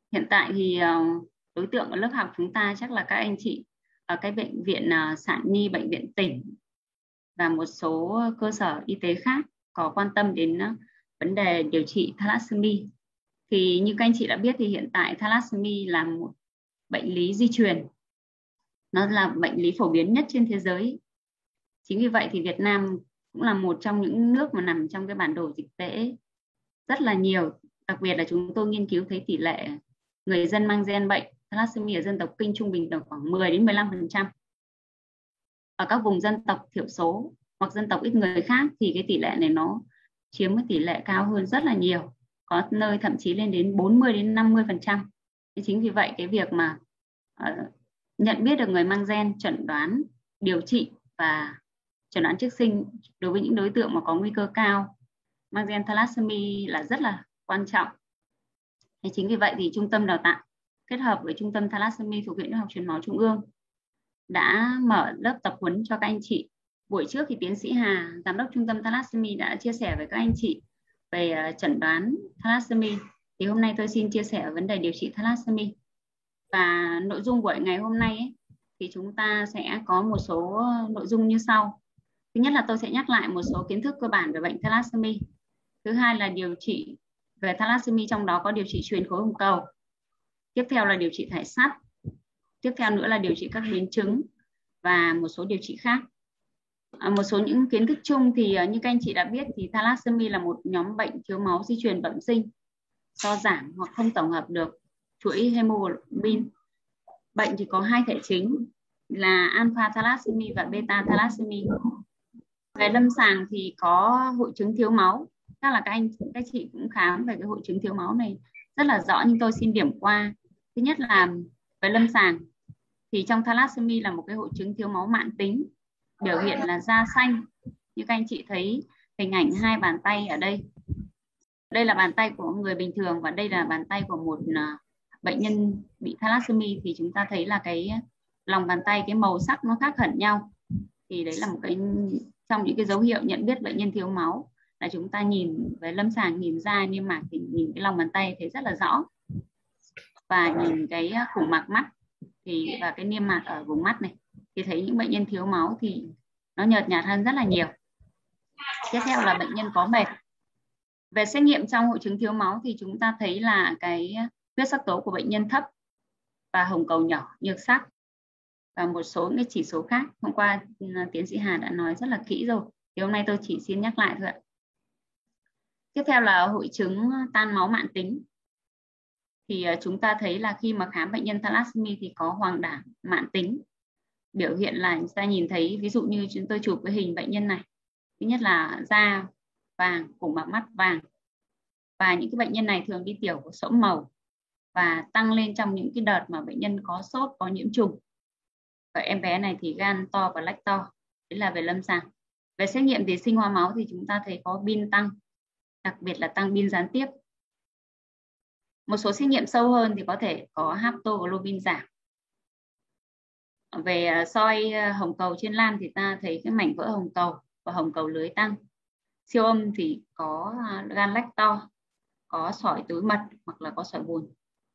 Hiện tại thì đối tượng ở lớp học chúng ta chắc là các anh chị ở cái bệnh viện Sản Nhi, bệnh viện tỉnh và một số cơ sở y tế khác có quan tâm đến vấn đề điều trị thalassemia. Thì như các anh chị đã biết thì hiện tại thalassemia là một bệnh lý di truyền. Nó là bệnh lý phổ biến nhất trên thế giới. Chính vì vậy thì Việt Nam cũng là một trong những nước mà nằm trong cái bản đồ dịch tễ rất là nhiều. Đặc biệt là chúng tôi nghiên cứu thấy tỷ lệ người dân mang gen bệnh thalassemia ở dân tộc Kinh trung bình tầm khoảng 10 đến 15%. Ở các vùng dân tộc thiểu số hoặc dân tộc ít người khác thì cái tỷ lệ này nó chiếm cái tỷ lệ cao hơn rất là nhiều, có nơi thậm chí lên đến 40 đến 50%. Chính vì vậy cái việc mà nhận biết được người mang gen, chẩn đoán, điều trị và chẩn đoán trước sinh đối với những đối tượng mà có nguy cơ cao mang gen thalassemia là rất là quan trọng. Chính vì vậy thì Trung tâm Đào tạo kết hợp với Trung tâm Thalassemia thuộc Viện Huyết học Truyền máu Trung ương đã mở lớp tập huấn cho các anh chị. Buổi trước thì tiến sĩ Hà, giám đốc Trung tâm Thalassemia đã chia sẻ với các anh chị về chẩn đoán thalassemia. Thì hôm nay tôi xin chia sẻ vấn đề điều trị thalassemia. Và nội dung buổi ngày hôm nay ấy, thì chúng ta sẽ có một số nội dung như sau. Thứ nhất là tôi sẽ nhắc lại một số kiến thức cơ bản về bệnh thalassemia. Thứ hai là điều trị về thalassemia, trong đó có điều trị truyền khối hồng cầu. Tiếp theo là điều trị thải sắt. Tiếp theo nữa là điều trị các biến chứng và một số điều trị khác. Một số những kiến thức chung thì như các anh chị đã biết thì thalassemia là một nhóm bệnh thiếu máu di truyền bẩm sinh do giảm hoặc không tổng hợp được chuỗi hemoglobin. Bệnh thì có hai thể chính là alpha thalassemia và beta thalassemia. Về lâm sàng thì có hội chứng thiếu máu. Chắc là các chị cũng khám về cái hội chứng thiếu máu này rất là rõ, nhưng tôi xin điểm qua. Thứ nhất là về lâm sàng thì trong thalassemia là một cái hội chứng thiếu máu mãn tính, biểu hiện là da xanh. Như các anh chị thấy hình ảnh hai bàn tay ở đây. Đây là bàn tay của người bình thường và đây là bàn tay của một bệnh nhân bị thalassemia. Thì chúng ta thấy là cái lòng bàn tay, cái màu sắc nó khác hẳn nhau. Thì đấy là một cái trong những cái dấu hiệu nhận biết bệnh nhân thiếu máu, là chúng ta nhìn về lâm sàng, nhìn da niêm mạc thì nhìn cái lòng bàn tay thấy rất là rõ, và nhìn cái khủng mạc mắt thì và cái niêm mạc ở vùng mắt này thì thấy những bệnh nhân thiếu máu thì nó nhợt nhạt hơn rất là nhiều. Tiếp theo là bệnh nhân có mệt. Về xét nghiệm trong hội chứng thiếu máu thì chúng ta thấy là cái huyết sắc tố của bệnh nhân thấp và hồng cầu nhỏ, nhược sắc và một số cái chỉ số khác. Hôm qua tiến sĩ Hà đã nói rất là kỹ rồi, thì hôm nay tôi chỉ xin nhắc lại thôi ạ. Tiếp theo là hội chứng tan máu mãn tính. Thì chúng ta thấy là khi mà khám bệnh nhân thalassemia thì có hoàng đảng mãn tính. Biểu hiện là chúng ta nhìn thấy, ví dụ như chúng tôi chụp cái hình bệnh nhân này. Thứ nhất là da vàng, khủng mạc mắt vàng. Và những cái bệnh nhân này thường đi tiểu có sõm màu và tăng lên trong những cái đợt mà bệnh nhân có sốt, có nhiễm trùng. Và em bé này thì gan to và lách to. Đấy là về lâm sàng. Về xét nghiệm thì sinh hóa máu thì chúng ta thấy có bin tăng, đặc biệt là tăng bin gián tiếp. Một số xét nghiệm sâu hơn thì có thể có haptoglobin giảm. Về soi hồng cầu trên lan thì ta thấy cái mảnh vỡ hồng cầu và hồng cầu lưới tăng. Siêu âm thì có gan lách to, có sỏi túi mật hoặc là có sỏi bùn.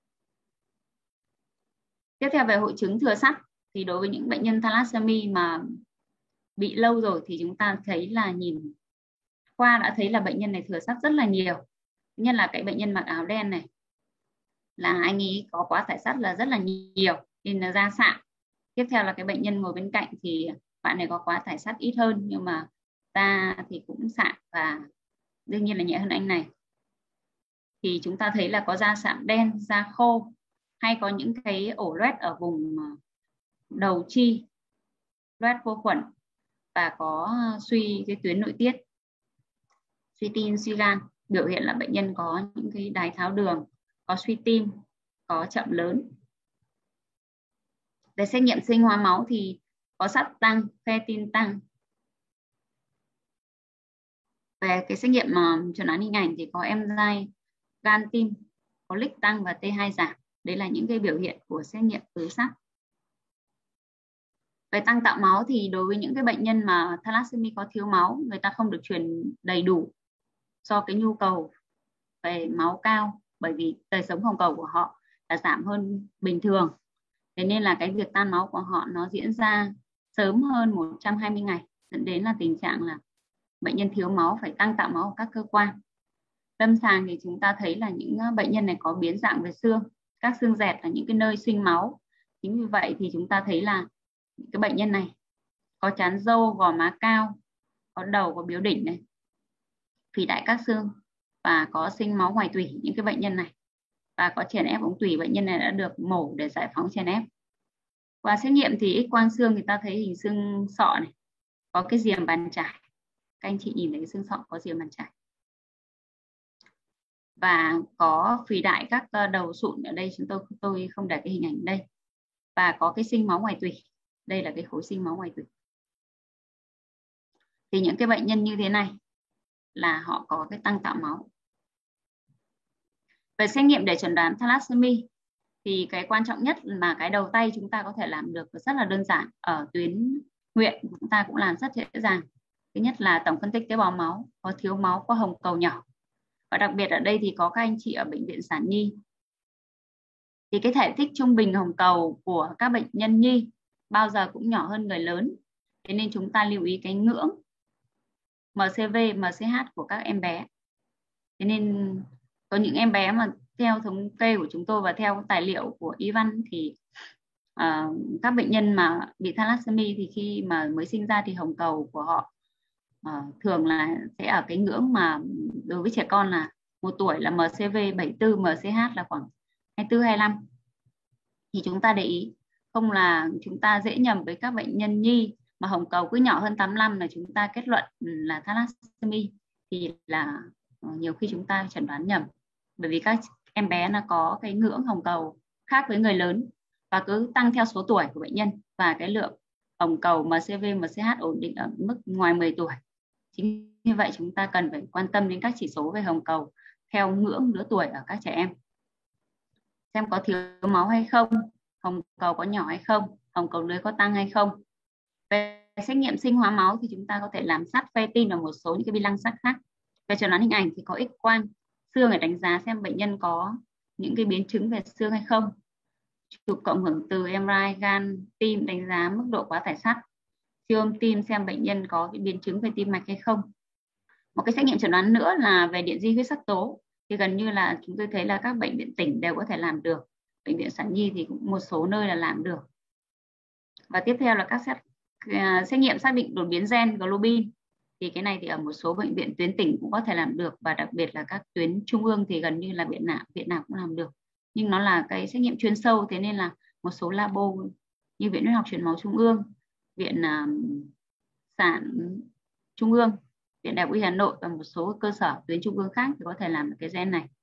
Tiếp theo về hội chứng thừa sắt thì đối với những bệnh nhân thalassemia mà bị lâu rồi thì chúng ta thấy là nhìn qua đã thấy là bệnh nhân này thừa sắt rất là nhiều. Thứ nhất là cái bệnh nhân mặc áo đen này là anh ấy có quá thải sắt là rất là nhiều nên là da sạm. Tiếp theo là cái bệnh nhân ngồi bên cạnh thì bạn này có quá thải sắt ít hơn nhưng mà da thì cũng sạm và đương nhiên là nhẹ hơn anh này. Thì chúng ta thấy là có da sạm đen, da khô, hay có những cái ổ loét ở vùng đầu chi, loét vô khuẩn, và có suy cái tuyến nội tiết, suy tim, suy gan, biểu hiện là bệnh nhân có những cái đái tháo đường, có suy tim, có chậm lớn. Về xét nghiệm sinh hóa máu thì có sắt tăng, ferritin tăng. Về cái xét nghiệm chẩn đoán hình ảnh thì có enzyme gan tim, có lích tăng và T2 giảm. Đấy là những cái biểu hiện của xét nghiệm ứ sắt. Về tăng tạo máu thì đối với những cái bệnh nhân mà thalassemia có thiếu máu, người ta không được truyền đầy đủ do cái nhu cầu về máu cao, bởi vì đời sống hồng cầu của họ là giảm hơn bình thường. Thế nên là cái việc tan máu của họ nó diễn ra sớm hơn 120 ngày, dẫn đến là tình trạng là bệnh nhân thiếu máu phải tăng tạo máu ở các cơ quan. Lâm sàng thì chúng ta thấy là những bệnh nhân này có biến dạng về xương, các xương dẹt là những cái nơi sinh máu. Chính vì vậy thì chúng ta thấy là những cái bệnh nhân này có trán râu, gò má cao, có đầu, có biếu đỉnh này, phì đại các xương và có sinh máu ngoài tủy những cái bệnh nhân này, và có chèn ép ống tủy. Bệnh nhân này đã được mổ để giải phóng chèn ép. Qua xét nghiệm thì X quang xương thì ta thấy hình xương sọ này, có cái diềm bàn chải. Các anh chị nhìn thấy cái xương sọ có diềm bàn chải. Và có phì đại các đầu sụn, ở đây tôi không để cái hình ảnh đây. Và có cái sinh máu ngoài tủy. Đây là cái khối sinh máu ngoài tủy. Thì những cái bệnh nhân như thế này là họ có cái tăng tạo máu. Về xét nghiệm để chẩn đoán thalassemia thì cái quan trọng nhất mà cái đầu tay chúng ta có thể làm được rất là đơn giản. Ở tuyến huyện chúng ta cũng làm rất dễ dàng. Thứ nhất là tổng phân tích tế bào máu, có thiếu máu, có hồng cầu nhỏ. Và đặc biệt ở đây thì có các anh chị ở bệnh viện sản nhi. Thì cái thể tích trung bình hồng cầu của các bệnh nhân nhi bao giờ cũng nhỏ hơn người lớn. Thế nên chúng ta lưu ý cái ngưỡng MCV, MCH của các em bé. Thế nên có những em bé mà theo thống kê của chúng tôi và theo tài liệu của y văn thì các bệnh nhân mà bị thalassemia thì khi mà mới sinh ra thì hồng cầu của họ thường là sẽ ở cái ngưỡng mà đối với trẻ con là 1 tuổi là MCV 74, MCH là khoảng 24, 25. Thì chúng ta để ý, không là chúng ta dễ nhầm với các bệnh nhân nhi mà hồng cầu cứ nhỏ hơn 85 là chúng ta kết luận là thalassemia, thì là nhiều khi chúng ta chẩn đoán nhầm. Bởi vì các em bé nó có cái ngưỡng hồng cầu khác với người lớn và cứ tăng theo số tuổi của bệnh nhân, và cái lượng hồng cầu MCV, MCH ổn định ở mức ngoài 10 tuổi. Chính như vậy chúng ta cần phải quan tâm đến các chỉ số về hồng cầu theo ngưỡng lứa tuổi ở các trẻ em. Xem có thiếu máu hay không, hồng cầu có nhỏ hay không, hồng cầu lưới có tăng hay không. Về xét nghiệm sinh hóa máu thì chúng ta có thể làm sắt, ferritin và một số những cái bi lăng sắt khác. Về chẩn đoán hình ảnh thì có X quang xương để đánh giá xem bệnh nhân có những cái biến chứng về xương hay không. Chụp cộng hưởng từ MRI gan, tim đánh giá mức độ quá tải sắt. Siêu âm tim xem bệnh nhân có cái biến chứng về tim mạch hay không. Một cái xét nghiệm chẩn đoán nữa là về điện di huyết sắc tố, thì gần như là chúng tôi thấy là các bệnh viện tỉnh đều có thể làm được. Bệnh viện sản nhi thì cũng một số nơi là làm được. Và tiếp theo là các xét nghiệm xác định đột biến gen globin. Thì cái này thì ở một số bệnh viện tuyến tỉnh cũng có thể làm được, và đặc biệt là các tuyến trung ương thì gần như là viện nào cũng làm được. Nhưng nó là cái xét nghiệm chuyên sâu, thế nên là một số labo như Viện Huyết học Truyền máu Trung ương, Viện Sản Trung ương, Viện Đại học Y Hà Nội và một số cơ sở tuyến trung ương khác thì có thể làm được cái gen này.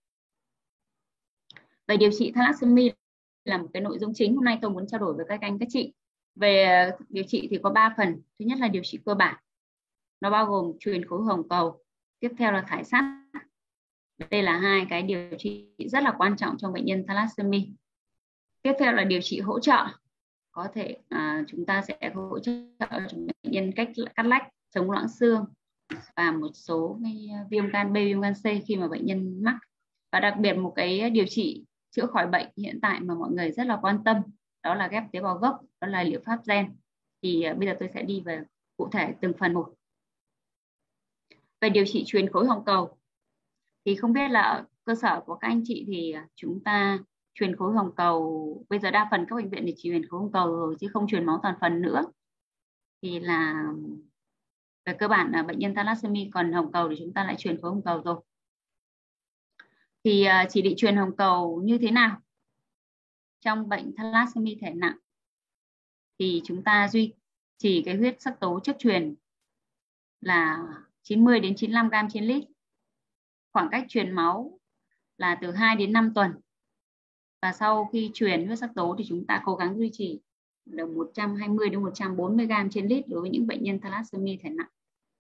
Về điều trị thalassemia là một cái nội dung chính hôm nay tôi muốn trao đổi với các anh các chị. Về điều trị thì có 3 phần. Thứ nhất là điều trị cơ bản. Nó bao gồm truyền khối hồng cầu, tiếp theo là thải sắt. Đây là 2 cái điều trị rất là quan trọng trong bệnh nhân thalassemia. Tiếp theo là điều trị hỗ trợ. Có thể chúng ta sẽ hỗ trợ cho bệnh nhân cách cắt lách, chống loãng xương và một số viêm gan B, viêm gan C khi mà bệnh nhân mắc. Và đặc biệt một cái điều trị chữa khỏi bệnh hiện tại mà mọi người rất là quan tâm, đó là ghép tế bào gốc, đó là liệu pháp gen. Thì bây giờ tôi sẽ đi về cụ thể từng phần một. Về điều trị truyền khối hồng cầu thì không biết là ở cơ sở của các anh chị thì chúng ta truyền khối hồng cầu, bây giờ đa phần các bệnh viện thì chỉ truyền khối hồng cầu rồi chứ không truyền máu toàn phần nữa. Thì là về cơ bản là bệnh nhân thalassemia còn hồng cầu thì chúng ta lại truyền khối hồng cầu rồi. Thì chỉ định truyền hồng cầu như thế nào? Trong bệnh thalassemia thể nặng thì chúng ta duy trì cái huyết sắc tố trước truyền là 90 đến 95 gram trên lít. Khoảng cách truyền máu là từ 2 đến 5 tuần. Và sau khi truyền huyết sắc tố thì chúng ta cố gắng duy trì được 120 đến 140 gram trên lít đối với những bệnh nhân thalassemia thể nặng.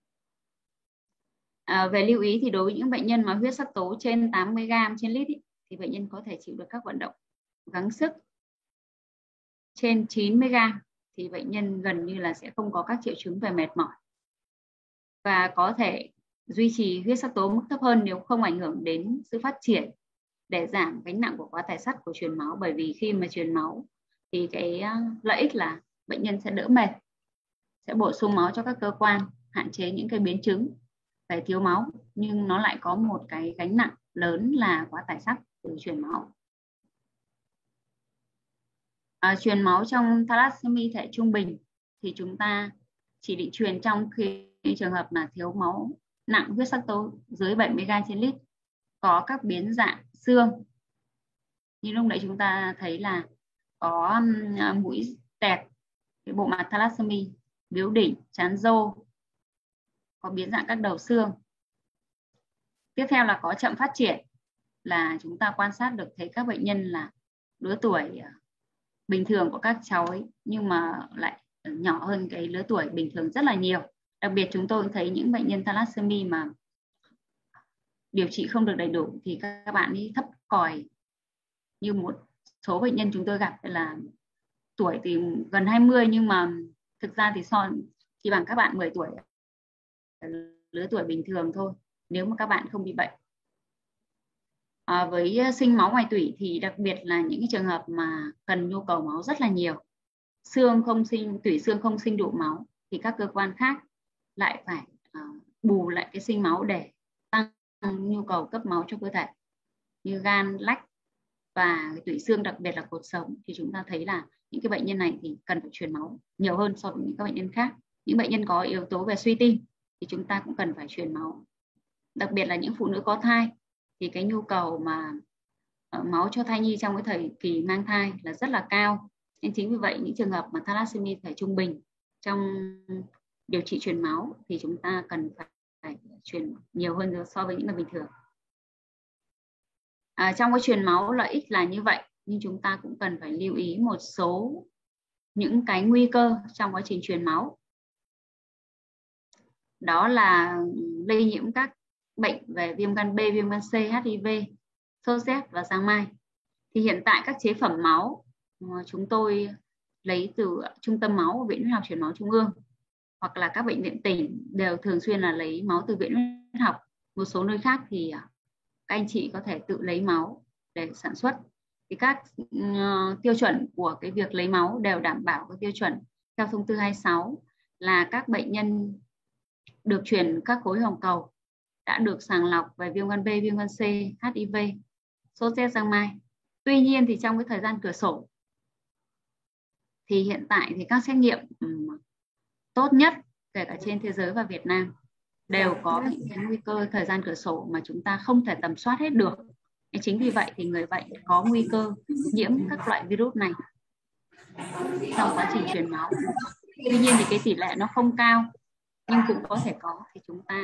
Về lưu ý thì đối với những bệnh nhân mà huyết sắc tố trên 80 gram trên lít thì bệnh nhân có thể chịu được các vận động gắng sức. Trên 90 gram thì bệnh nhân gần như là sẽ không có các triệu chứng về mệt mỏi. Và có thể duy trì huyết sắc tố mức thấp hơn nếu không ảnh hưởng đến sự phát triển để giảm gánh nặng của quá tải sắt của truyền máu. Bởi vì khi mà truyền máu thì cái lợi ích là bệnh nhân sẽ đỡ mệt, sẽ bổ sung máu cho các cơ quan, hạn chế những cái biến chứng về thiếu máu, nhưng nó lại có một cái gánh nặng lớn là quá tải sắt từ truyền máu. Truyền máu trong thalassemia thể trung bình thì chúng ta chỉ định truyền trong khi trường hợp là thiếu máu nặng, huyết sắc tố dưới 70 g/lít, có các biến dạng xương. Như lúc nãy chúng ta thấy là có mũi tẹt, cái bộ mặt thalassemia, biếu đỉnh, trán rô, có biến dạng các đầu xương. Tiếp theo là có chậm phát triển, là chúng ta quan sát được thấy các bệnh nhân là lứa tuổi bình thường của các cháu ấy, nhưng mà lại nhỏ hơn cái lứa tuổi bình thường rất là nhiều. Đặc biệt chúng tôi thấy những bệnh nhân thalassemia mà điều trị không được đầy đủ thì các bạn ấy thấp còi. Như một số bệnh nhân chúng tôi gặp là tuổi thì gần 20 nhưng mà thực ra thì chỉ bằng các bạn 10 tuổi, lứa tuổi bình thường thôi, nếu mà các bạn không bị bệnh. Với sinh máu ngoài tủy thì đặc biệt là những cái trường hợp mà cần nhu cầu máu rất là nhiều, tủy xương không sinh đủ máu, thì các cơ quan khác lại phải bù lại cái sinh máu để tăng nhu cầu cấp máu cho cơ thể, như gan, lách và tủy xương, đặc biệt là cột sống. Thì chúng ta thấy là những cái bệnh nhân này thì cần phải truyền máu nhiều hơn so với những các bệnh nhân khác. Những bệnh nhân có yếu tố về suy tim thì chúng ta cũng cần phải truyền máu. Đặc biệt là những phụ nữ có thai thì cái nhu cầu mà máu cho thai nhi trong cái thời kỳ mang thai là rất là cao. Nên chính vì vậy những trường hợp mà thalassemia thể trung bình, trong điều trị truyền máu thì chúng ta cần phải truyền nhiều hơn so với những người bình thường. Trong cái truyền máu lợi ích là như vậy, nhưng chúng ta cũng cần phải lưu ý một số những cái nguy cơ trong quá trình truyền máu. Đó là lây nhiễm các bệnh về viêm gan B, viêm gan C, HIV, sốt rét và giang mai. Thì hiện tại các chế phẩm máu chúng tôi lấy từ Trung tâm máu của Viện Huyết học Truyền máu Trung ương hoặc là các bệnh viện tỉnh đều thường xuyên là lấy máu từ Viện Huyết học. Một số nơi khác thì các anh chị có thể tự lấy máu để sản xuất. Thì các tiêu chuẩn của cái việc lấy máu đều đảm bảo các tiêu chuẩn theo thông tư 26 là các bệnh nhân được truyền các khối hồng cầu đã được sàng lọc về viêm gan B, viêm gan C, HIV, sốt rét, giang mai. Tuy nhiên thì trong cái thời gian cửa sổ thì hiện tại thì các xét nghiệm tốt nhất kể cả trên thế giới và Việt Nam đều có những cái nguy cơ thời gian cửa sổ mà chúng ta không thể tầm soát hết được. Chính vì vậy thì người bệnh có nguy cơ nhiễm các loại virus này trong quá trình truyền máu. Tuy nhiên thì cái tỷ lệ nó không cao, nhưng cũng có thể có. Thì chúng ta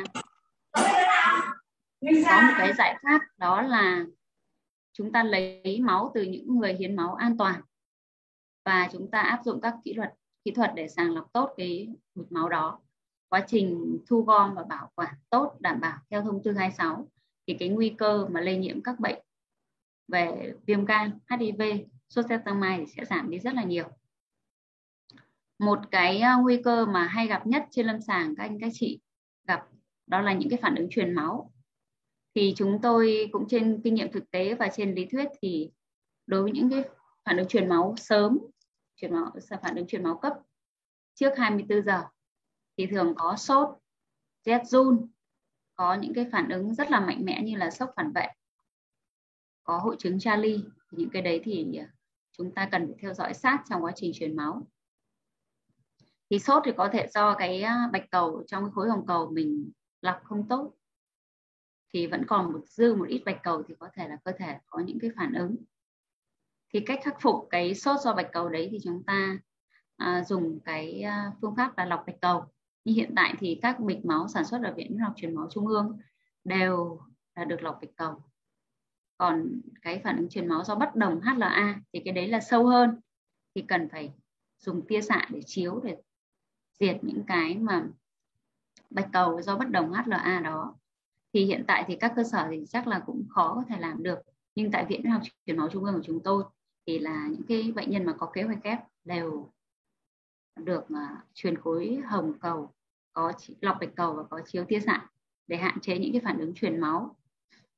có một cái giải pháp, đó là chúng ta lấy máu từ những người hiến máu an toàn và chúng ta áp dụng các kỹ thuật để sàng lọc tốt cái bột máu đó. Quá trình thu gom và bảo quản tốt, đảm bảo theo thông tư 26 thì cái nguy cơ mà lây nhiễm các bệnh về viêm gan, HIV, sốt rét, giang mai thì sẽ giảm đi rất là nhiều. Một cái nguy cơ mà hay gặp nhất trên lâm sàng các anh các chị gặp, đó là những cái phản ứng truyền máu. Thì chúng tôi cũng trên kinh nghiệm thực tế và trên lý thuyết thì đối với những cái phản ứng truyền máu sớm, phản ứng truyền máu cấp trước 24 giờ thì thường có sốt, rét run, có những cái phản ứng rất là mạnh mẽ như là sốc phản vệ, có hội chứng Charlie. Những cái đấy thì chúng ta cần phải theo dõi sát trong quá trình truyền máu. Thì sốt thì có thể do cái bạch cầu trong cái khối hồng cầu mình lọc không tốt, thì vẫn còn dư một ít bạch cầu thì có thể là cơ thể có những cái phản ứng. Thì cách khắc phục cái sốt do bạch cầu đấy thì chúng ta dùng cái phương pháp là lọc bạch cầu. Nhưng hiện tại thì các bịch máu sản xuất ở Viện Huyết học Truyền máu Trung ương đều là được lọc bạch cầu. Còn cái phản ứng truyền máu do bất đồng HLA thì cái đấy là sâu hơn, thì cần phải dùng tia xạ để chiếu để diệt những cái mà bạch cầu do bất đồng HLA đó. Thì hiện tại thì các cơ sở thì chắc là cũng khó có thể làm được. Nhưng tại Viện Huyết học Truyền máu Trung ương của chúng tôi thì là những cái bệnh nhân mà có kế hoạch ghép đều được truyền khối hồng cầu, có lọc bạch cầu và có chiếu tia xạ để hạn chế những cái phản ứng truyền máu.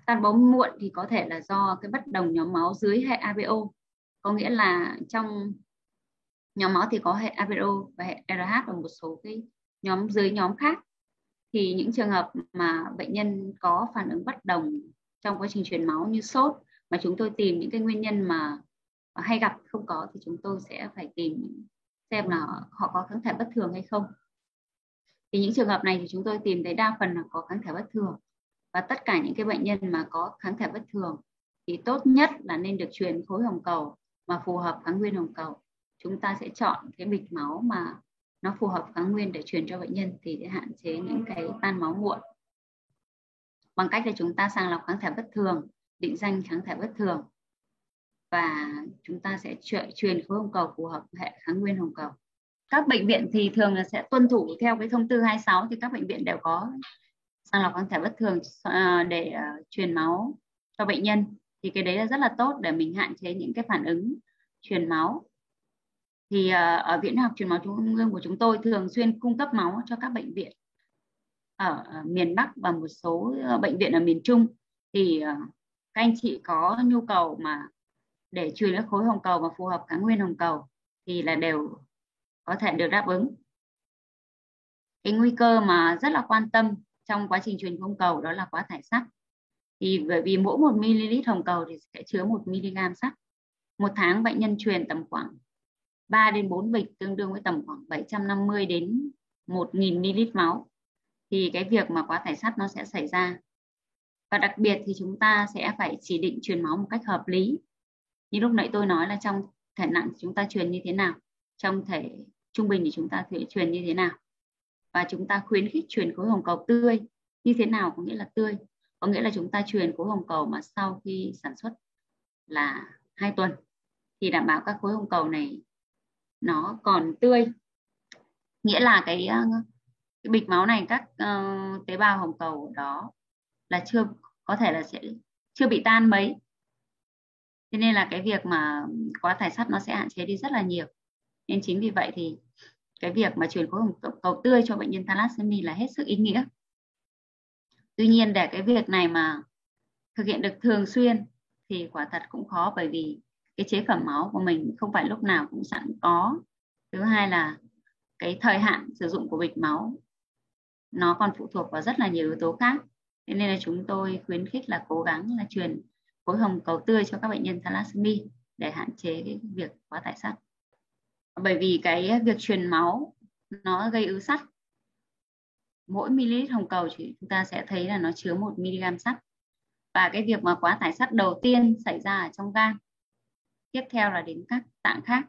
Tan máu muộn thì có thể là do cái bất đồng nhóm máu dưới hệ ABO, có nghĩa là trong nhóm máu thì có hệ ABO và hệ RH và một số cái nhóm dưới nhóm khác. Thì những trường hợp mà bệnh nhân có phản ứng bất đồng trong quá trình truyền máu như sốt, mà chúng tôi tìm những cái nguyên nhân mà hay gặp không có, thì chúng tôi sẽ phải tìm xem là họ có kháng thể bất thường hay không. Thì những trường hợp này thì chúng tôi tìm thấy đa phần là có kháng thể bất thường. Và tất cả những cái bệnh nhân mà có kháng thể bất thường thì tốt nhất là nên được truyền khối hồng cầu mà phù hợp kháng nguyên hồng cầu. Chúng ta sẽ chọn cái bịch máu mà nó phù hợp kháng nguyên để truyền cho bệnh nhân, thì để hạn chế những cái tan máu muộn bằng cách là chúng ta sàng lọc kháng thể bất thường, định danh kháng thể bất thường, và chúng ta sẽ truyền khối hồng cầu phù hợp hệ kháng nguyên hồng cầu. Các bệnh viện thì thường là sẽ tuân thủ theo cái thông tư 26, thì các bệnh viện đều có sàng lọc kháng thể bất thường để truyền máu cho bệnh nhân. Thì cái đấy là rất là tốt để mình hạn chế những cái phản ứng truyền máu. Thì ở Viện Học Truyền máu Trung ương của chúng tôi thường xuyên cung cấp máu cho các bệnh viện ở miền Bắc và một số bệnh viện ở miền Trung. Thì các anh chị có nhu cầu mà để truyền các khối hồng cầu mà phù hợp kháng nguyên hồng cầu thì là đều có thể được đáp ứng. Cái nguy cơ mà rất là quan tâm trong quá trình truyền hồng cầu đó là quá tải sắt. Thì bởi vì mỗi 1 ml hồng cầu thì sẽ chứa 1 mg sắt. Một tháng bệnh nhân truyền tầm khoảng 3 đến 4 bịch, tương đương với tầm khoảng 750 đến 1.000 ml máu. Thì cái việc mà quá tải sắt nó sẽ xảy ra. Và đặc biệt thì chúng ta sẽ phải chỉ định truyền máu một cách hợp lý. Như lúc nãy tôi nói là trong thể nặng chúng ta truyền như thế nào, trong thể trung bình thì chúng ta truyền như thế nào. Và chúng ta khuyến khích truyền khối hồng cầu tươi như thế nào, có nghĩa là tươi. Có nghĩa là chúng ta truyền khối hồng cầu mà sau khi sản xuất là 2 tuần thì đảm bảo các khối hồng cầu này nó còn tươi. Nghĩa là cái bịch máu này, các tế bào hồng cầu đó là có thể là sẽ chưa bị tan mấy. Thế nên là cái việc mà quá tải sắt nó sẽ hạn chế đi rất là nhiều. Nên chính vì vậy thì cái việc mà truyền khối hồng cầu tươi cho bệnh nhân thalassemia là hết sức ý nghĩa. Tuy nhiên để cái việc này mà thực hiện được thường xuyên thì quả thật cũng khó, bởi vì cái chế phẩm máu của mình không phải lúc nào cũng sẵn có. Thứ hai là cái thời hạn sử dụng của bịch máu nó còn phụ thuộc vào rất là nhiều yếu tố khác. Thế nên là chúng tôi khuyến khích là cố gắng là truyền khối hồng cầu tươi cho các bệnh nhân thalassemia để hạn chế cái việc quá tải sắt. Bởi vì cái việc truyền máu nó gây ứ sắt. Mỗi ml hồng cầu chúng ta sẽ thấy là nó chứa 1 mg sắt. Và cái việc mà quá tải sắt đầu tiên xảy ra ở trong gan, tiếp theo là đến các tạng khác.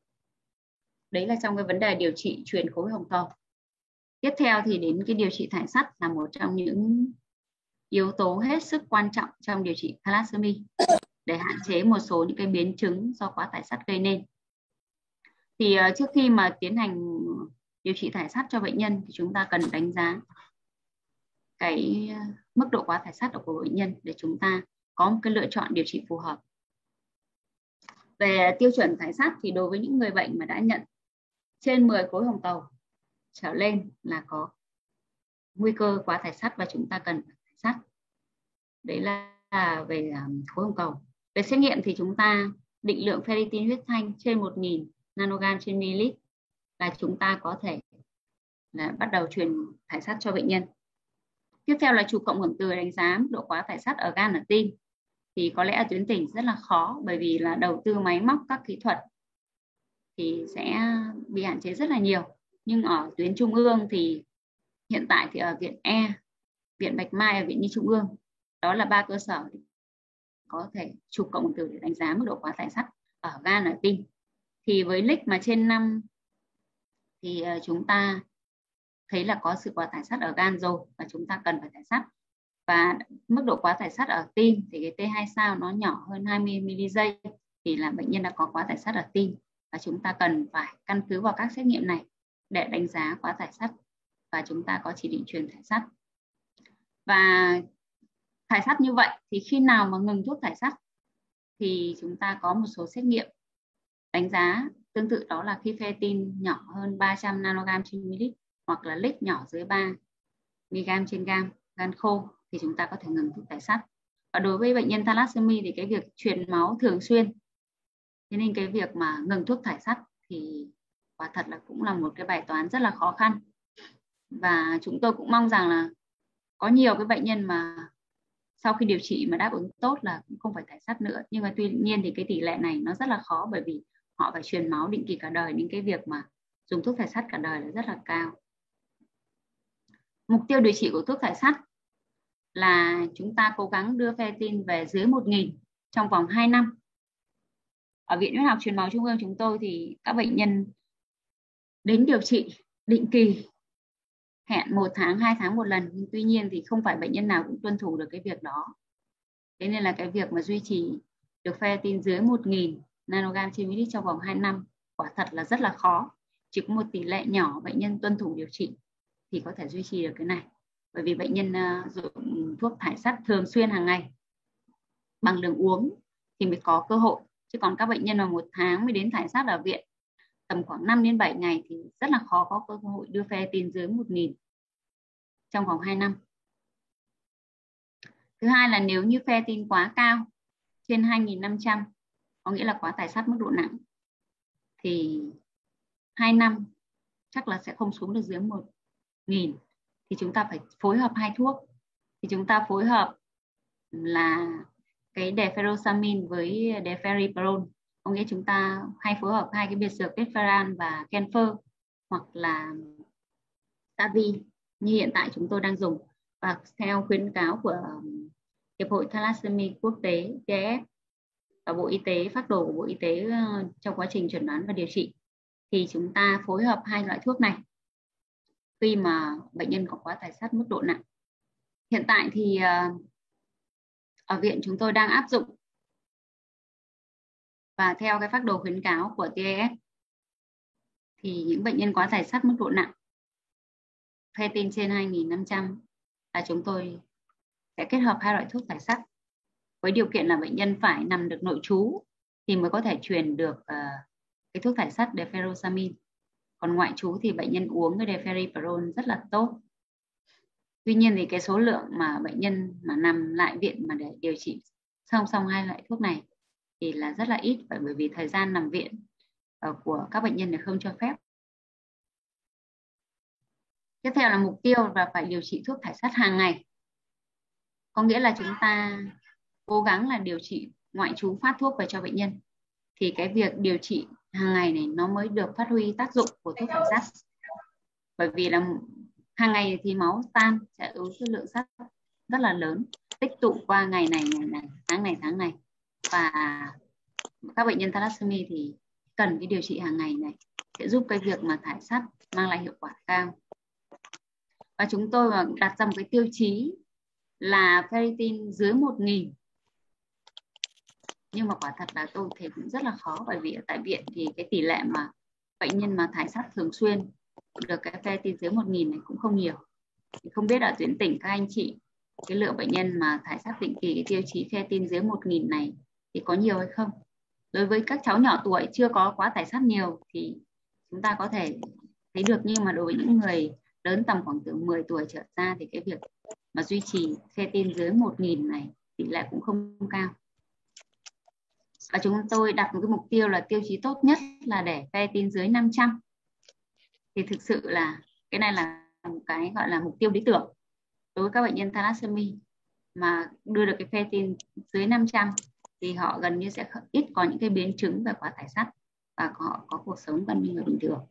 Đấy là trong cái vấn đề điều trị truyền khối hồng cầu. Tiếp theo thì đến cái điều trị thải sắt là một trong những yếu tố hết sức quan trọng trong điều trị thalassemia để hạn chế một số những cái biến chứng do quá tải sắt gây nên. Thì trước khi mà tiến hành điều trị thải sắt cho bệnh nhân thì chúng ta cần đánh giá cái mức độ quá tải sắt của bệnh nhân để chúng ta có một cái lựa chọn điều trị phù hợp. Về tiêu chuẩn thải sắt thì đối với những người bệnh mà đã nhận trên 10 khối hồng cầu trở lên là có nguy cơ quá tải sắt và chúng ta cần thải sắt. Đấy là về khối hồng cầu. Về xét nghiệm thì chúng ta định lượng ferritin huyết thanh trên 1.000 nanogam trên ml là chúng ta có thể là bắt đầu truyền thải sắt cho bệnh nhân. Tiếp theo là chụp cộng hưởng từ đánh giá mức độ quá tải sắt ở gan, ở tim. Thì có lẽ ở tuyến tỉnh rất là khó, bởi vì là đầu tư máy móc các kỹ thuật thì sẽ bị hạn chế rất là nhiều. Nhưng ở tuyến trung ương thì hiện tại thì ở Viện E, Viện Bạch Mai và Viện Nhi Trung ương, đó là 3 cơ sở có thể chụp cộng hưởng từ để đánh giá mức độ quá tải sắt ở gan, ở tim. Thì với lích mà trên 5 thì chúng ta thấy là có sự quá tải sắt ở gan rồi và chúng ta cần phải thải sắt. Và mức độ quá tải sắt ở tim thì cái T2 sao nó nhỏ hơn 20 mZ thì là bệnh nhân đã có quá tải sắt ở tim, và chúng ta cần phải căn cứ vào các xét nghiệm này để đánh giá quá tải sắt và chúng ta có chỉ định truyền thải sắt. Và thải sắt như vậy thì khi nào mà ngừng thuốc thải sắt thì chúng ta có một số xét nghiệm đánh giá tương tự, đó là khi ferritin nhỏ hơn 300 nanogam trên ml hoặc là lích nhỏ dưới 3 mg trên gam gan khô thì chúng ta có thể ngừng thuốc thải sắt. Và đối với bệnh nhân thalassemia thì cái việc truyền máu thường xuyên, thế nên cái việc mà ngừng thuốc thải sắt thì quả thật là cũng là một cái bài toán rất là khó khăn. Và chúng tôi cũng mong rằng là có nhiều cái bệnh nhân mà sau khi điều trị mà đáp ứng tốt là cũng không phải thải sắt nữa. Nhưng mà tuy nhiên thì cái tỷ lệ này nó rất là khó, bởi vì họ phải truyền máu định kỳ cả đời, nên cái việc mà dùng thuốc thải sắt cả đời là rất là cao. Mục tiêu điều trị của thuốc thải sắt là chúng ta cố gắng đưa ferritin về dưới 1.000 trong vòng 2 năm. Ở Viện Huyết học Truyền máu Trung ương chúng tôi thì các bệnh nhân đến điều trị định kỳ, hẹn 1 tháng, 2 tháng một lần. Nhưng tuy nhiên thì không phải bệnh nhân nào cũng tuân thủ được cái việc đó. Thế nên là cái việc mà duy trì được ferritin dưới 1.000 nanogam trên ml trong vòng 2 năm quả thật là rất là khó. Chỉ có một tỷ lệ nhỏ bệnh nhân tuân thủ điều trị thì có thể duy trì được cái này. Bởi vì bệnh nhân dùng thuốc thải sắt thường xuyên hàng ngày bằng đường uống thì mới có cơ hội. Chứ còn các bệnh nhân mà 1 tháng mới đến thải sắt ở viện tầm khoảng 5 đến 7 ngày thì rất là khó có cơ hội đưa ferritin dưới 1.000 trong vòng 2 năm. Thứ hai là nếu như ferritin quá cao, trên 2.500, có nghĩa là quá thải sắt mức độ nặng, thì 2 năm chắc là sẽ không xuống được dưới 1.000. Thì chúng ta phải phối hợp 2 thuốc. Thì chúng ta phối hợp là cái deferoxamine với deferriprone. Có nghĩa chúng ta hay phối hợp 2 cái biệt dược Keferan và Kenfer, hoặc là Tavi như hiện tại chúng tôi đang dùng. Và theo khuyến cáo của Hiệp hội Thalassemia Quốc tế TF và Bộ Y tế, phác đồ của Bộ Y tế trong quá trình chẩn đoán và điều trị, thì chúng ta phối hợp 2 loại thuốc này khi mà bệnh nhân có quá thải sắt mức độ nặng. Hiện tại thì ở viện chúng tôi đang áp dụng và theo cái phác đồ khuyến cáo của TAS thì những bệnh nhân quá thải sắt mức độ nặng, ferritin trên 2.500 là chúng tôi sẽ kết hợp 2 loại thuốc thải sắt, với điều kiện là bệnh nhân phải nằm được nội trú thì mới có thể truyền được cái thuốc thải sắt deferoxamine. Còn ngoại trú thì bệnh nhân uống cái deferriprone rất là tốt. Tuy nhiên thì cái số lượng mà bệnh nhân mà nằm lại viện mà để điều trị song song 2 loại thuốc này thì là rất là ít, bởi vì thời gian nằm viện của các bệnh nhân này không cho phép. Tiếp theo là mục tiêu là phải điều trị thuốc thải sắt hàng ngày. Có nghĩa là chúng ta cố gắng là điều trị ngoại trú, phát thuốc về cho bệnh nhân. Thì cái việc điều trị hàng ngày này nó mới được phát huy tác dụng của thuốc thải sắt. Bởi vì là hàng ngày thì máu tan sẽ ứ cái lượng sắt rất là lớn, tích tụ qua ngày này, tháng này. Và các bệnh nhân thalassemia thì cần cái điều trị hàng ngày này sẽ giúp cái việc mà thải sắt mang lại hiệu quả cao. Và chúng tôi đặt ra một cái tiêu chí là ferritin dưới 1.000. Nhưng mà quả thật là tôi thấy cũng rất là khó, bởi vì ở tại viện thì cái tỷ lệ mà bệnh nhân mà thải sắt thường xuyên được cái ferritin dưới 1.000 này cũng không nhiều. Thì không biết ở tuyến tỉnh các anh chị, cái lượng bệnh nhân mà thải sắt định kỳ cái tiêu chí ferritin dưới 1.000 này thì có nhiều hay không? Đối với các cháu nhỏ tuổi chưa có quá thải sắt nhiều thì chúng ta có thể thấy được, nhưng mà đối với những người lớn tầm khoảng từ 10 tuổi trở ra thì cái việc mà duy trì ferritin dưới 1.000 này tỷ lệ cũng không cao. Và chúng tôi đặt một cái mục tiêu là tiêu chí tốt nhất là để ferritin dưới 500. Thì thực sự là cái này là một cái gọi là mục tiêu lý tưởng đối với các bệnh nhân thalassemia, mà đưa được cái ferritin dưới 500 thì họ gần như sẽ ít có những cái biến chứng về quá thải sắt và họ có cuộc sống gần như người bình thường.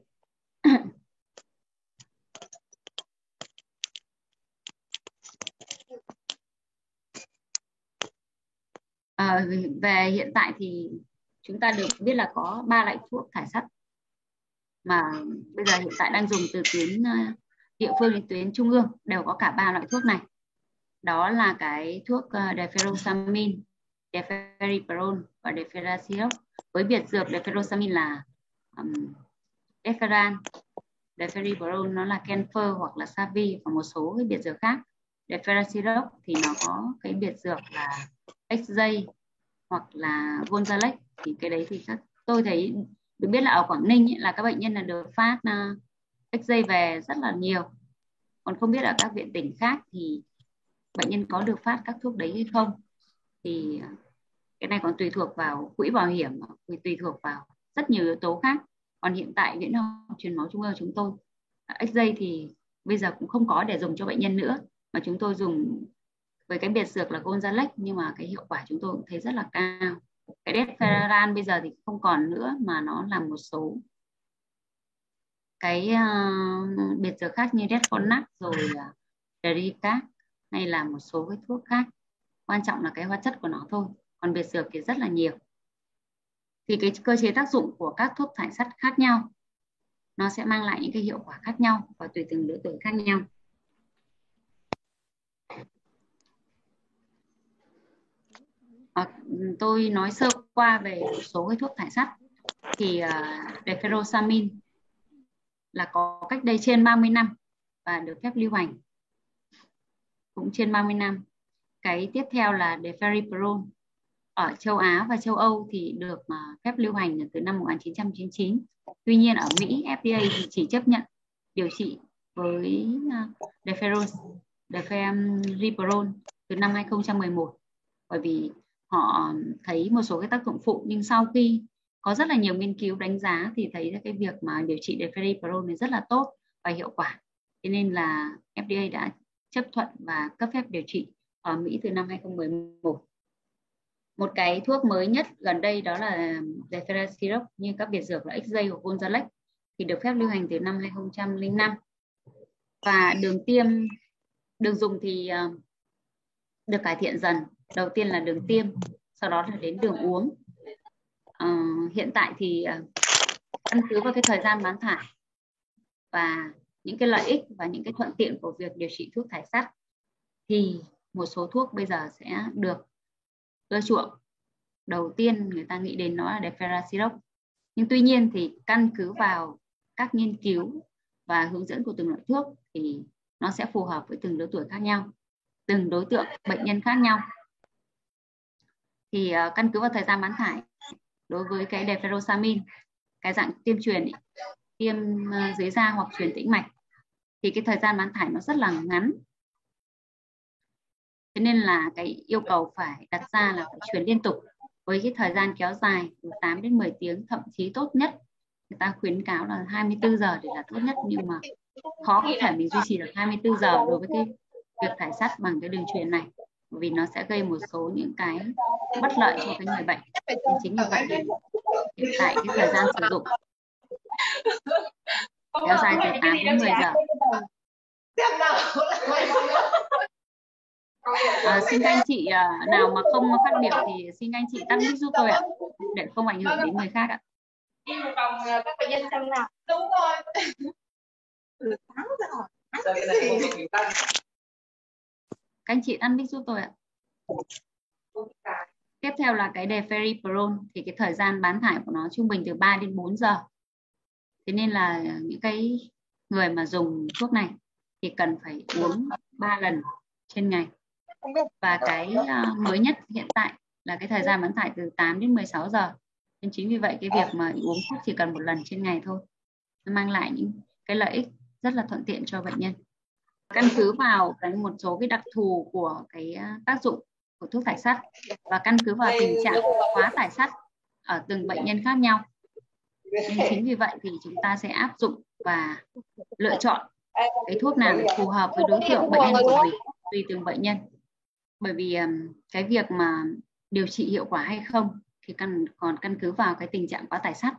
Về hiện tại thì chúng ta được biết là có 3 loại thuốc thải sắt mà bây giờ hiện tại đang dùng từ tuyến địa phương đến tuyến trung ương, đều có cả 3 loại thuốc này. Đó là cái thuốc deferoxamine, deferriprone và deferrasirop, với biệt dược deferoxamine là Keferan, deferriprone nó là Kenfer hoặc là Savi, và một số cái biệt dược khác. Deferrasirop thì nó có cái biệt dược là XJ hoặc là Gonzalex. Thì cái đấy thì tôi thấy được biết là ở Quảng Ninh ấy, là các bệnh nhân là được phát XJ về rất là nhiều. Còn không biết ở các viện tỉnh khác thì bệnh nhân có được phát các thuốc đấy hay không. thì cái này còn tùy thuộc vào quỹ bảo hiểm, tùy thuộc vào rất nhiều yếu tố khác. Còn hiện tại Viện Học Truyền máu Trung ương chúng tôi XJ thì bây giờ cũng không có để dùng cho bệnh nhân nữa, mà chúng tôi dùng với cái biệt dược là Gonzalex, nhưng mà cái hiệu quả chúng tôi cũng thấy rất là cao. Cái Deferran bây giờ thì không còn nữa, mà nó là một số cái biệt dược khác như Detronac rồi Dericac hay là một số cái thuốc khác. Quan trọng là cái hóa chất của nó thôi, còn biệt dược thì rất là nhiều. Thì cái cơ chế tác dụng của các thuốc thải sắt khác nhau nó sẽ mang lại những cái hiệu quả khác nhau và tùy từng lứa tuổi khác nhau. Tôi nói sơ qua về một số cái thuốc thải sắt. Thì Deferoxamine là có cách đây trên 30 năm và được phép lưu hành cũng trên 30 năm. Cái tiếp theo là Deferiprone. Ở châu Á và châu Âu thì được phép lưu hành từ năm 1999. Tuy nhiên ở Mỹ FDA thì chỉ chấp nhận điều trị với Deferiprone từ năm 2011, bởi vì họ thấy một số cái tác dụng phụ, nhưng sau khi có rất là nhiều nghiên cứu đánh giá thì thấy cái việc mà điều trị Deferiprone này rất là tốt và hiệu quả. Thế nên là FDA đã chấp thuận và cấp phép điều trị ở Mỹ từ năm 2011. Một cái thuốc mới nhất gần đây đó là Deferoxamine, như các biệt dược là XJ hoặc Gonzalex thì được phép lưu hành từ năm 2005. Và đường dùng thì được cải thiện dần. Đầu tiên là đường tiêm, sau đó là đến đường uống. Hiện tại thì căn cứ vào cái thời gian bán thải và những cái lợi ích và những cái thuận tiện của việc điều trị thuốc thải sắt thì một số thuốc bây giờ sẽ được ưa chuộng. Đầu tiên người ta nghĩ đến nó là Deferoxamine. Nhưng tuy nhiên thì căn cứ vào các nghiên cứu và hướng dẫn của từng loại thuốc thì nó sẽ phù hợp với từng lứa tuổi khác nhau, từng đối tượng bệnh nhân khác nhau. Thì căn cứ vào thời gian bán thải, đối với cái Deferoxamine, cái dạng tiêm truyền, tiêm dưới da hoặc truyền tĩnh mạch, thì cái thời gian bán thải nó rất là ngắn. Thế nên là cái yêu cầu phải đặt ra là phải truyền liên tục với cái thời gian kéo dài từ 8 đến 10 tiếng, thậm chí tốt nhất người ta khuyến cáo là 24 giờ để là tốt nhất, nhưng mà khó có thể mình duy trì được 24 giờ đối với cái việc thải sắt bằng cái đường truyền này, vì nó sẽ gây một số những cái bất lợi cho cái người bệnh. Nên chính vì vậy hiện tại cái thời gian sử dụng kéo dài từ 8 đến 10 giờ. Xin các anh chị nào mà không phát biểu thì xin các anh chị tắt mic giúp tôi ạ, để không ảnh hưởng đến người khác ạ. Đi một vòng các bệnh nhân xem nào. Đúng rồi. Các anh chị tắt mic giúp tôi ạ. Tiếp theo là cái Deferiprone, thì cái thời gian bán thải của nó trung bình từ 3 đến 4 giờ. Thế nên là những cái người mà dùng thuốc này thì cần phải uống 3 lần trên ngày. Và cái mới nhất hiện tại là cái thời gian bán thải từ 8 đến 16 giờ. Nên chính vì vậy cái việc mà uống thuốc chỉ cần một lần trên ngày thôi, nó mang lại những cái lợi ích rất là thuận tiện cho bệnh nhân. Căn cứ vào một số cái đặc thù của cái tác dụng của thuốc thải sắt và căn cứ vào tình trạng quá tải sắt ở từng bệnh nhân khác nhau, nên chính vì vậy thì chúng ta sẽ áp dụng và lựa chọn cái thuốc nào để phù hợp với đối tượng bệnh nhân của mình, tùy từng bệnh nhân. Bởi vì cái việc mà điều trị hiệu quả hay không thì còn căn cứ vào cái tình trạng quá tải sắt.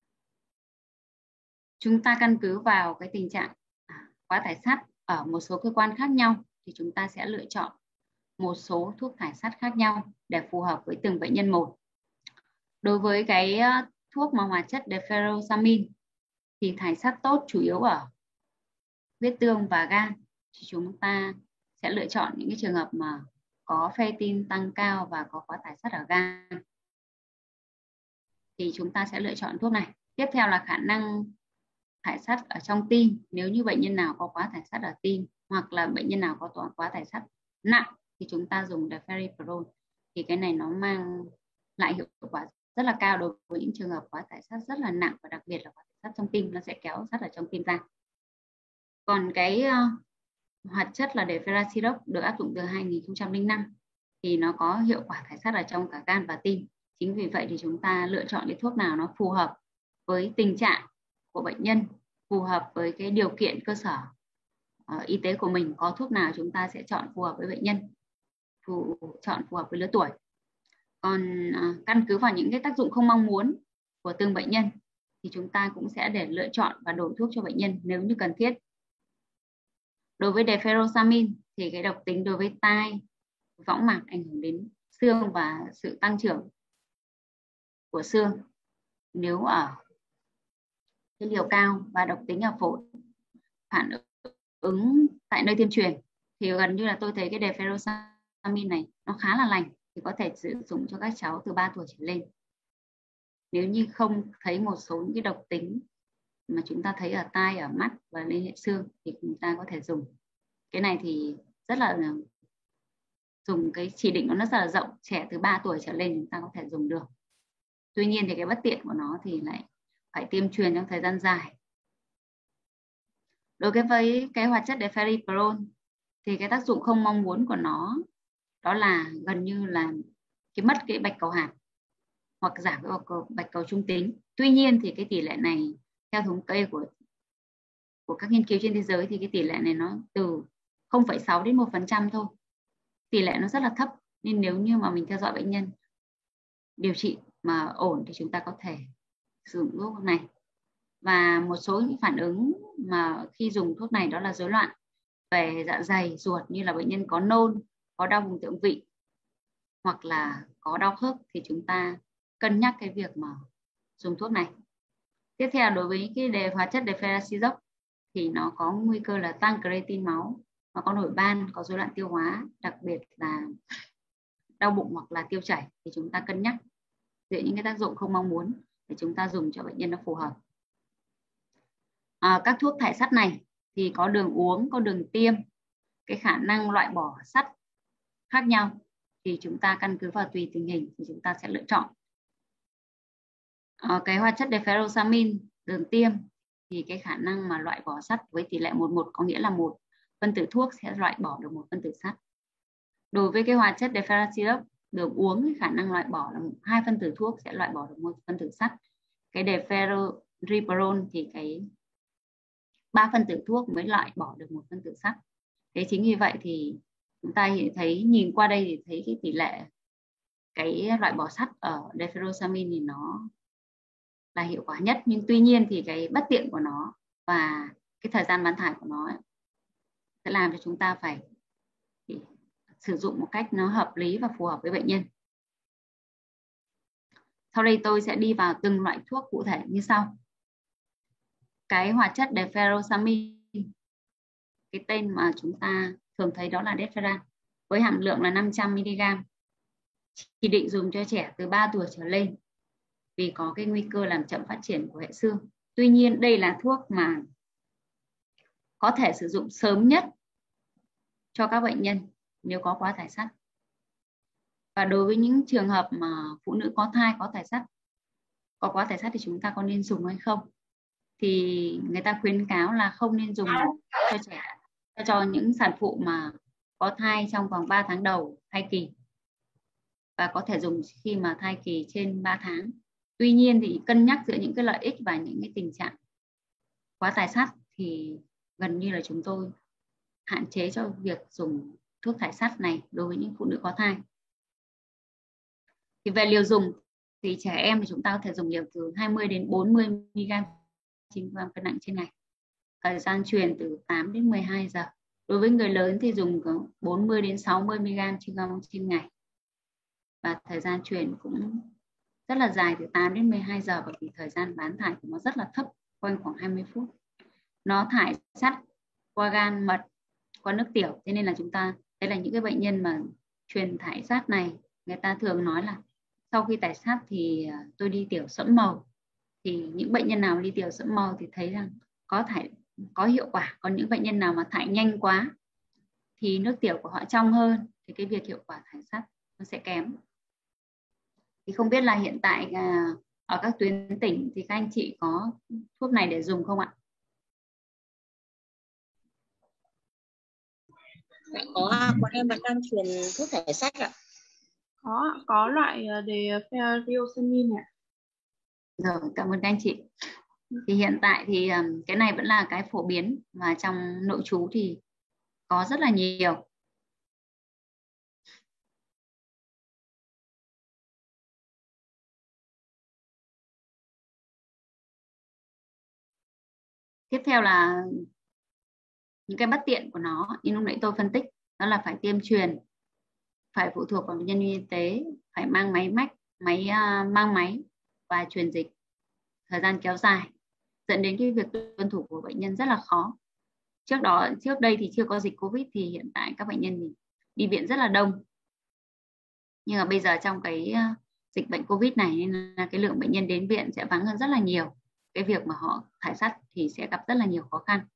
Chúng ta căn cứ vào cái tình trạng quá tải sắt ở một số cơ quan khác nhau thì chúng ta sẽ lựa chọn một số thuốc thải sắt khác nhau để phù hợp với từng bệnh nhân một. Đối với cái thuốc mà hoạt chất Deferoxamine thì thải sắt tốt chủ yếu ở huyết tương và gan, thì chúng ta sẽ lựa chọn những cái trường hợp mà có ferritin tăng cao và có quá tải sắt ở gan, thì chúng ta sẽ lựa chọn thuốc này. Tiếp theo là khả năng thải sắt ở trong tim. Nếu như bệnh nhân nào có quá tải sắt ở tim hoặc là bệnh nhân nào có quá tải sắt nặng thì chúng ta dùng Deferiprone, thì cái này nó mang lại hiệu quả rất là cao đối với những trường hợp quá tải sắt rất là nặng, và đặc biệt là quá tải sắt trong tim, nó sẽ kéo sắt ở trong tim ra. Còn cái hoạt chất là Deferoxamine được áp dụng từ 2005 thì nó có hiệu quả thải sát ở trong cả gan và tim. Chính vì vậy thì chúng ta lựa chọn cái thuốc nào nó phù hợp với tình trạng của bệnh nhân, phù hợp với cái điều kiện cơ sở y tế của mình. Có thuốc nào chúng ta sẽ chọn phù hợp với bệnh nhân, chọn phù hợp với lứa tuổi. Còn căn cứ vào những cái tác dụng không mong muốn của từng bệnh nhân thì chúng ta cũng sẽ để lựa chọn và đổi thuốc cho bệnh nhân nếu như cần thiết. Đối với deferoxamine thì cái độc tính đối với tai, võng mạc, ảnh hưởng đến xương và sự tăng trưởng của xương nếu ở cái liều cao, và độc tính ở phổi, phản ứng tại nơi tiêm truyền thì gần như là tôi thấy cái deferoxamine này nó khá là lành, thì có thể sử dụng cho các cháu từ 3 tuổi trở lên. Nếu như không thấy một số những cái độc tính mà chúng ta thấy ở tai, ở mắt và lên hệ xương thì chúng ta có thể dùng. Cái này thì rất là dùng cái chỉ định nó rất là rộng, trẻ từ 3 tuổi trở lên chúng ta có thể dùng được. Tuy nhiên thì cái bất tiện của nó thì lại phải tiêm truyền trong thời gian dài. Đối với cái hoạt chất deferriprone thì cái tác dụng không mong muốn của nó đó là gần như là cái mất cái bạch cầu hàm hoặc giảm cái bạch cầu trung tính. Tuy nhiên thì cái tỷ lệ này theo thống kê của các nghiên cứu trên thế giới thì cái tỷ lệ này nó từ 0,6 đến 1% thôi. Tỷ lệ nó rất là thấp, nên nếu như mà mình theo dõi bệnh nhân điều trị mà ổn thì chúng ta có thể sử dụng thuốc này. Và một số những phản ứng mà khi dùng thuốc này đó là rối loạn về dạ dày, ruột, như là bệnh nhân có nôn, có đau vùng thượng vị hoặc là có đau khớp thì chúng ta cân nhắc cái việc mà dùng thuốc này. Tiếp theo, đối với cái hóa chất deferrasizox thì nó có nguy cơ là tăng creatine máu, nó có nổi ban, có rối loạn tiêu hóa, đặc biệt là đau bụng hoặc là tiêu chảy, thì chúng ta cân nhắc giữa những cái tác dụng không mong muốn để chúng ta dùng cho bệnh nhân nó phù hợp. Các thuốc thải sắt này thì có đường uống, có đường tiêm, cái khả năng loại bỏ sắt khác nhau, thì chúng ta căn cứ vào tùy tình hình thì chúng ta sẽ lựa chọn. Cái hoạt chất deferoxamine đường tiêm thì cái khả năng mà loại bỏ sắt với tỷ lệ 1:1, có nghĩa là một phân tử thuốc sẽ loại bỏ được một phân tử sắt. Đối với cái hoạt chất deferrasizox đường uống, cái khả năng loại bỏ là 2 phân tử thuốc sẽ loại bỏ được một phân tử sắt. Cái deferriprone thì cái 3 phân tử thuốc mới loại bỏ được một phân tử sắt. Thế chính vì vậy thì chúng ta thấy, nhìn qua đây thì thấy cái tỷ lệ cái loại bỏ sắt ở deferoxamine thì nó là hiệu quả nhất, nhưng tuy nhiên thì cái bất tiện của nó và cái thời gian bán thải của nó sẽ làm cho chúng ta phải sử dụng một cách nó hợp lý và phù hợp với bệnh nhân. Sau đây tôi sẽ đi vào từng loại thuốc cụ thể như sau. Cái hoạt chất deferoxamine, cái tên mà chúng ta thường thấy đó là Deferran, với hàm lượng là 500 mg, chỉ định dùng cho trẻ từ 3 tuổi trở lên vì có cái nguy cơ làm chậm phát triển của hệ xương. Tuy nhiên đây là thuốc mà có thể sử dụng sớm nhất cho các bệnh nhân nếu có quá thải sắt. Và đối với những trường hợp mà phụ nữ có thai có quá thải sắt thì chúng ta có nên dùng hay không? Thì người ta khuyến cáo là không nên dùng cho trẻ, cho những sản phụ mà có thai trong vòng 3 tháng đầu thai kỳ, và có thể dùng khi mà thai kỳ trên 3 tháng. Tuy nhiên thì cân nhắc giữa những cái lợi ích và những cái tình trạng quá thải sắt thì gần như là chúng tôi hạn chế cho việc dùng thuốc thải sắt này đối với những phụ nữ có thai. Thì về liều dùng thì trẻ em thì chúng ta có thể dùng liều từ 20 đến 40 mg trên cân nặng trên ngày. Thời gian truyền từ 8 đến 12 giờ. Đối với người lớn thì dùng 40 đến 60 mg trên ngày. Và thời gian truyền cũng rất là dài, từ 8 đến 12 giờ, bởi vì thời gian bán thải của nó rất là thấp, quanh khoảng 20 phút. Nó thải sắt qua gan, mật, qua nước tiểu. Thế nên là chúng ta, đây là những cái bệnh nhân mà truyền thải sắt này, người ta thường nói là sau khi thải sắt thì tôi đi tiểu sẫm màu. Thì những bệnh nhân nào đi tiểu sẫm màu thì thấy rằng có hiệu quả. Còn những bệnh nhân nào mà thải nhanh quá thì nước tiểu của họ trong hơn, thì cái việc hiệu quả thải sắt nó sẽ kém. Thì không biết là hiện tại ở các tuyến tỉnh thì các anh chị có thuốc này để dùng không ạ? Có, bọn em vẫn đang truyền thuốc thải sắt ạ. Có loại đề ferriosenin ạ. Rồi, cảm ơn các anh chị. Thì hiện tại thì cái này vẫn là cái phổ biến và trong nội trú thì có rất là nhiều. Tiếp theo là những cái bất tiện của nó như lúc nãy tôi phân tích, đó là phải tiêm truyền, phải phụ thuộc vào nhân viên y tế, phải mang máy mách, mang máy và truyền dịch, thời gian kéo dài, dẫn đến cái việc tuân thủ của bệnh nhân rất là khó. Trước đây thì chưa có dịch Covid thì hiện tại các bệnh nhân thì đi viện rất là đông, nhưng mà bây giờ trong cái dịch bệnh Covid này nên là cái lượng bệnh nhân đến viện sẽ vắng hơn rất là nhiều. Cái việc mà họ thải sắt thì sẽ gặp rất là nhiều khó khăn.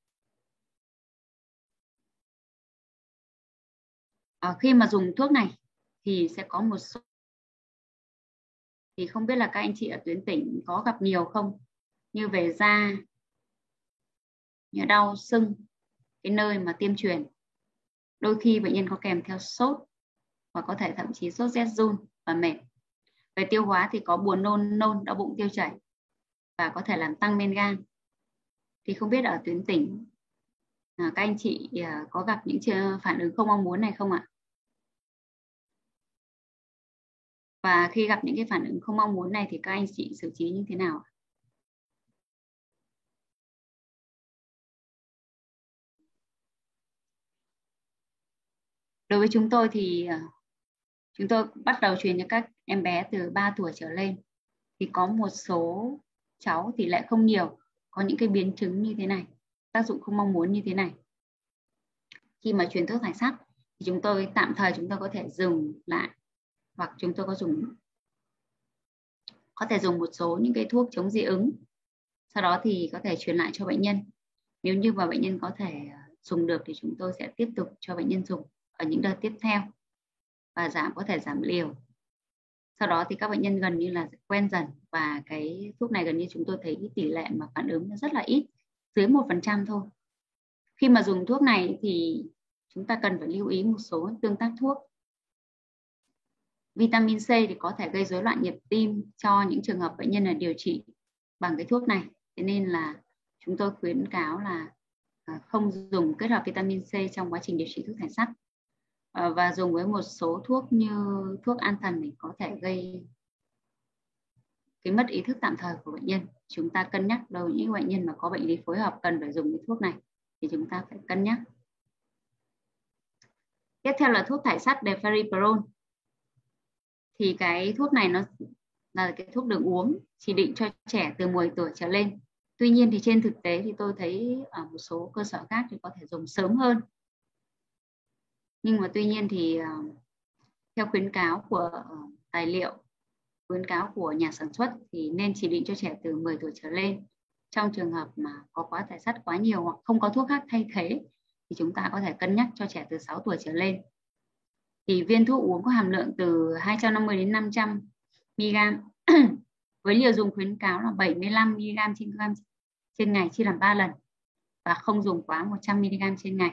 Khi mà dùng thuốc này thì sẽ có một số, thì không biết là các anh chị ở tuyến tỉnh có gặp nhiều không, như về da, như đau sưng cái nơi mà tiêm truyền. Đôi khi bệnh nhân có kèm theo sốt và có thể thậm chí sốt rét run và mệt. Về tiêu hóa thì có buồn nôn, đau bụng, tiêu chảy và có thể làm tăng men gan. Thì không biết ở tuyến tỉnh các anh chị có gặp những phản ứng không mong muốn này không ạ? Và khi gặp những cái phản ứng không mong muốn này thì các anh chị xử trí như thế nào? Đối với chúng tôi thì chúng tôi bắt đầu truyền cho các em bé từ 3 tuổi trở lên. Thì có một số cháu tỷ lệ không nhiều, có những cái biến chứng như thế này, tác dụng không mong muốn như thế này. Khi mà truyền thuốc thải sắt thì chúng tôi tạm thời chúng tôi có thể dừng lại, hoặc chúng tôi có thể dùng một số những cái thuốc chống dị ứng. Sau đó thì có thể truyền lại cho bệnh nhân. Nếu như mà bệnh nhân có thể dùng được thì chúng tôi sẽ tiếp tục cho bệnh nhân dùng ở những đợt tiếp theo và có thể giảm liều. Sau đó thì các bệnh nhân gần như là quen dần, và cái thuốc này gần như chúng tôi thấy tỷ lệ mà phản ứng rất là ít, dưới 1% thôi. Khi mà dùng thuốc này thì chúng ta cần phải lưu ý một số tương tác thuốc. Vitamin C thì có thể gây rối loạn nhịp tim cho những trường hợp bệnh nhân là điều trị bằng cái thuốc này. Thế nên là chúng tôi khuyến cáo là không dùng kết hợp vitamin C trong quá trình điều trị thuốc thải sắt. Và dùng với một số thuốc như thuốc an thần thì có thể gây cái mất ý thức tạm thời của bệnh nhân. Chúng ta cân nhắc đối với những bệnh nhân mà có bệnh lý phối hợp cần phải dùng cái thuốc này thì chúng ta phải cân nhắc. Tiếp theo là thuốc thải sắt deferriprone. Thì cái thuốc này nó là cái thuốc được uống chỉ định cho trẻ từ 10 tuổi trở lên. Tuy nhiên thì trên thực tế thì tôi thấy ở một số cơ sở khác thì có thể dùng sớm hơn. Nhưng mà tuy nhiên thì theo khuyến cáo của tài liệu, khuyến cáo của nhà sản xuất thì nên chỉ định cho trẻ từ 10 tuổi trở lên. Trong trường hợp mà có quá thải sắt quá nhiều hoặc không có thuốc khác thay thế thì chúng ta có thể cân nhắc cho trẻ từ 6 tuổi trở lên. Thì viên thuốc uống có hàm lượng từ 250 đến 500 mg với liều dùng khuyến cáo là 75 mg trên ngày chia làm 3 lần và không dùng quá 100 mg trên ngày.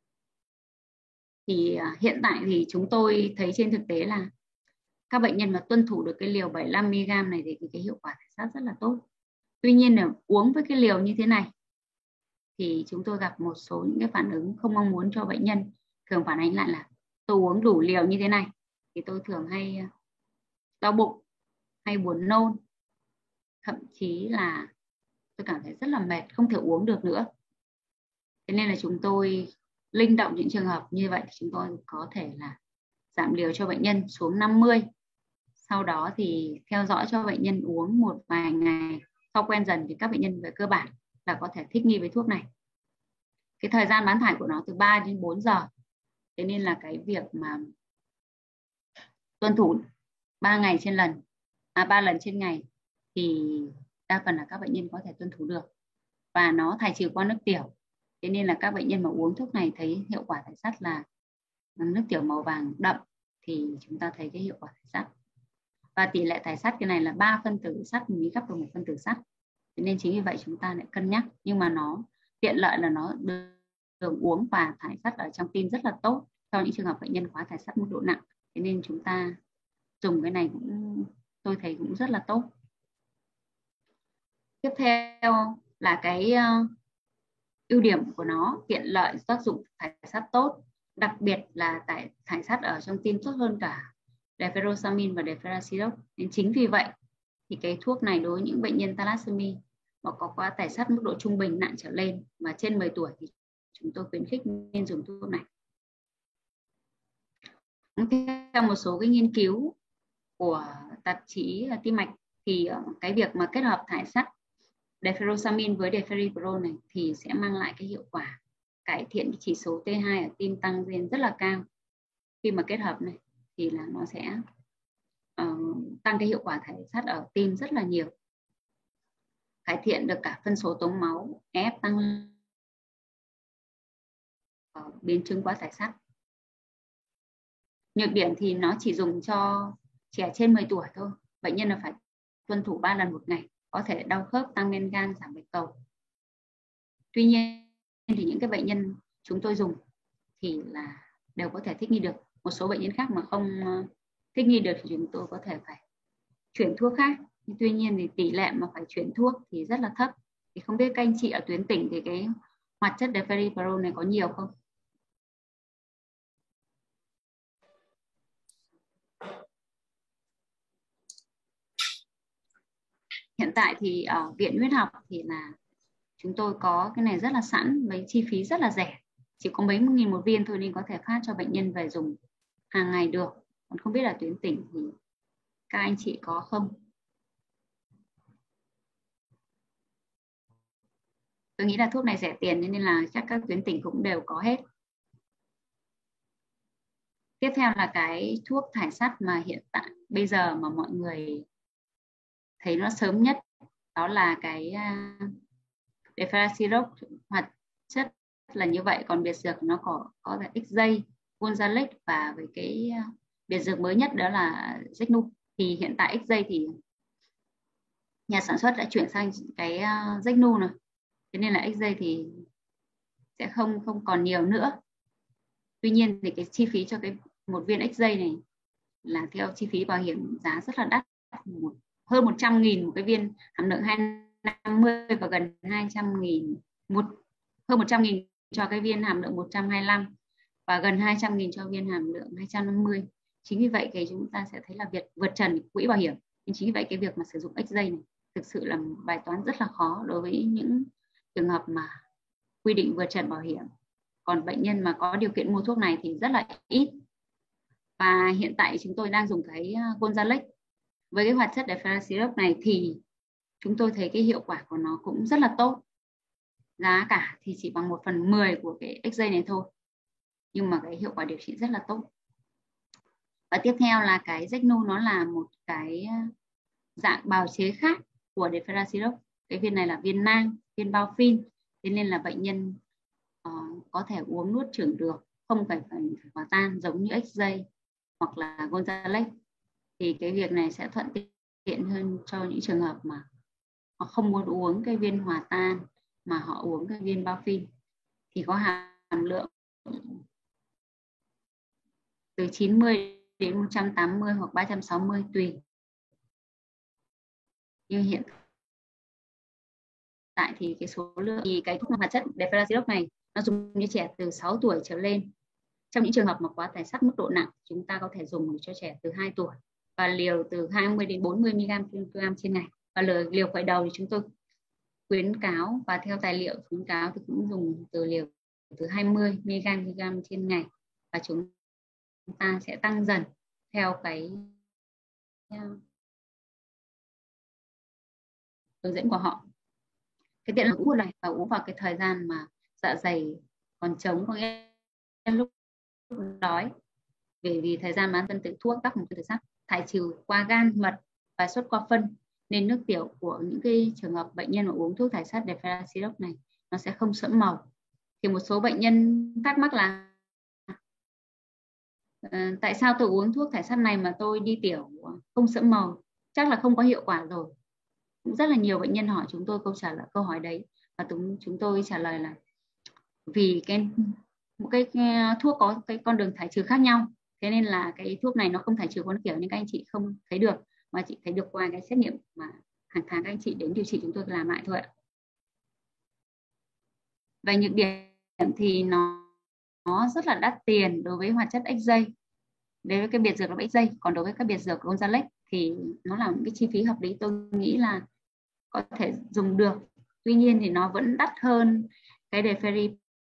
Thì hiện tại thì chúng tôi thấy trên thực tế là các bệnh nhân mà tuân thủ được cái liều 75 mg này thì cái hiệu quả thải sắt rất là tốt. Tuy nhiên là uống với cái liều như thế này thì chúng tôi gặp một số những cái phản ứng không mong muốn cho bệnh nhân. Thường phản ánh lại là tôi uống đủ liều như thế này thì tôi thường hay đau bụng, hay buồn nôn, thậm chí là tôi cảm thấy rất là mệt, không thể uống được nữa. Thế nên là chúng tôi linh động những trường hợp như vậy, chúng tôi có thể là giảm liều cho bệnh nhân xuống 50. Sau đó thì theo dõi cho bệnh nhân uống một vài ngày. Sau quen dần thì các bệnh nhân về cơ bản là có thể thích nghi với thuốc này. Cái thời gian bán thải của nó từ 3 đến 4 giờ. Thế nên là cái việc mà tuân thủ 3 lần trên ngày thì đa phần là các bệnh nhân có thể tuân thủ được. Và nó thải trừ qua nước tiểu. Thế nên là các bệnh nhân mà uống thuốc này thấy hiệu quả thải sắt là nước tiểu màu vàng đậm thì chúng ta thấy cái hiệu quả thải sắt. Và tỷ lệ thải sắt cái này là 3 phân tử sắt mới gấp được 1 phân tử sắt. Thế nên chính vì vậy chúng ta lại cân nhắc. Nhưng mà nó tiện lợi là nó được uống và thải sắt ở trong tim rất là tốt cho những trường hợp bệnh nhân quá thải sắt mức độ nặng. Thế nên chúng ta dùng cái này cũng tôi thấy cũng rất là tốt. Tiếp theo là cái ưu điểm của nó, tiện lợi, tác dụng thải sát tốt, đặc biệt là thải sát ở trong tim tốt hơn cả deferoxamine và deferasirox. Nên chính vì vậy thì cái thuốc này đối với những bệnh nhân thalassemia mà có quá thải sát mức độ trung bình nặng trở lên và trên 10 tuổi thì chúng tôi khuyến khích nên dùng thuốc này. Theo một số cái nghiên cứu của tạp chí tim mạch thì cái việc mà kết hợp thải sát deferoxamine với deferriprol này thì sẽ mang lại cái hiệu quả cải thiện chỉ số T2 ở tim tăng lên rất là cao. Khi mà kết hợp này thì là nó sẽ tăng cái hiệu quả thải sát ở tim rất là nhiều, cải thiện được cả phân số tống máu, ép tăng biến chứng quá thải sát. Nhược điểm thì nó chỉ dùng cho trẻ trên 10 tuổi thôi. Bệnh nhân là phải tuân thủ 3 lần một ngày, có thể đau khớp, tăng men gan, giảm bạch cầu. Tuy nhiên thì những cái bệnh nhân chúng tôi dùng thì là đều có thể thích nghi được. Một số bệnh nhân khác mà không thích nghi được thì chúng tôi có thể phải chuyển thuốc khác. Tuy nhiên thì tỷ lệ mà phải chuyển thuốc thì rất là thấp. Thì không biết các anh chị ở tuyến tỉnh thì cái hoạt chất deferriprol này có nhiều không? Hiện tại thì ở Viện Huyết học thì là chúng tôi có cái này rất là sẵn với chi phí rất là rẻ. Chỉ có mấy nghìn một viên thôi nên có thể phát cho bệnh nhân về dùng hàng ngày được. Còn không biết là tuyến tỉnh thì các anh chị có không? Tôi nghĩ là thuốc này rẻ tiền nên là chắc các tuyến tỉnh cũng đều có hết. Tiếp theo là cái thuốc thải sắt mà hiện tại bây giờ mà mọi người thấy nó sớm nhất, đó là cái deferasirox, hoạt chất là như vậy, còn biệt dược nó có là XJ, Gonzalez và với cái biệt dược mới nhất đó là Zecnu. Thì hiện tại XJ thì nhà sản xuất đã chuyển sang cái Zecnu rồi, thế nên là XJ thì sẽ không còn nhiều nữa. Tuy nhiên thì cái chi phí cho cái một viên XJ này là theo chi phí bảo hiểm giá rất là đắt, hơn 100.000 một cái viên hàm lượng 250 và gần 200.000 hơn 100.000 cho cái viên hàm lượng 125 và gần 200.000 cho viên hàm lượng 250. Chính vì vậy cái chúng ta sẽ thấy là việc vượt trần quỹ bảo hiểm. Nhưng chính vì vậy cái việc mà sử dụng XJ này thực sự là bài toán rất là khó đối với những trường hợp mà quy định vượt trần bảo hiểm. Còn bệnh nhân mà có điều kiện mua thuốc này thì rất là ít. Và hiện tại chúng tôi đang dùng cái Gonzalez với cái hoạt chất deferasirox này thì chúng tôi thấy cái hiệu quả của nó cũng rất là tốt. Giá cả thì chỉ bằng 1/10 của cái XJ này thôi, nhưng mà cái hiệu quả điều trị rất là tốt. Và tiếp theo là cái Zecnu, nó là một cái dạng bào chế khác của deferasirox. Cái viên này là viên nang, viên bao phin, thế nên là bệnh nhân có thể uống nuốt chửng được, không phải hòa tan giống như XJ hoặc là Gonzalez. Thì cái việc này sẽ thuận tiện hơn cho những trường hợp mà họ không muốn uống cái viên hòa tan mà họ uống cái viên bao phin, thì có hàm lượng từ 90 đến 180 hoặc 360 tùy. Nhưng hiện tại thì cái số lượng thì cái thuốc hoạt chất deferasirox này nó dùng như trẻ từ 6 tuổi trở lên. Trong những trường hợp mà quá tải sắt mức độ nặng, chúng ta có thể dùng cho trẻ từ 2 tuổi và liều từ 20 đến 40 mg trên ngày. Và liều khởi đầu thì chúng tôi khuyến cáo và theo tài liệu khuyến cáo thì cũng dùng từ liều từ 20 mg trên ngày, và chúng ta sẽ tăng dần theo cái hướng dẫn của họ. Cái tiện là uống một lần và uống vào cái thời gian mà dạ dày còn trống, có nghĩa lúc đói, vì thời gian mà ăn phân tử thuốc các phân tử sắt thải trừ qua gan, mật và xuất qua phân, nên nước tiểu của những cái trường hợp bệnh nhân mà uống thuốc thải sắt deferasirox này nó sẽ không sẫm màu. Thì một số bệnh nhân thắc mắc là tại sao tôi uống thuốc thải sắt này mà tôi đi tiểu không sẫm màu? Chắc là không có hiệu quả rồi. Cũng rất là nhiều bệnh nhân hỏi chúng tôi câu hỏi đấy, và chúng tôi trả lời là vì một cái thuốc có cái con đường thải trừ khác nhau, Thế nên là cái thuốc này nó không thải trừ con kiểu nhưng các anh chị không thấy được, mà chị thấy được qua cái xét nghiệm mà hàng tháng các anh chị đến điều trị chúng tôi làm lại thôi ạ. Về nhược điểm thì nó rất là đắt tiền đối với hoạt chất XJ, đối với cái biệt dược là XJ, còn đối với các biệt dược Gonzalex thì nó là một cái chi phí hợp lý, tôi nghĩ là có thể dùng được. Tuy nhiên thì nó vẫn đắt hơn cái Deferi.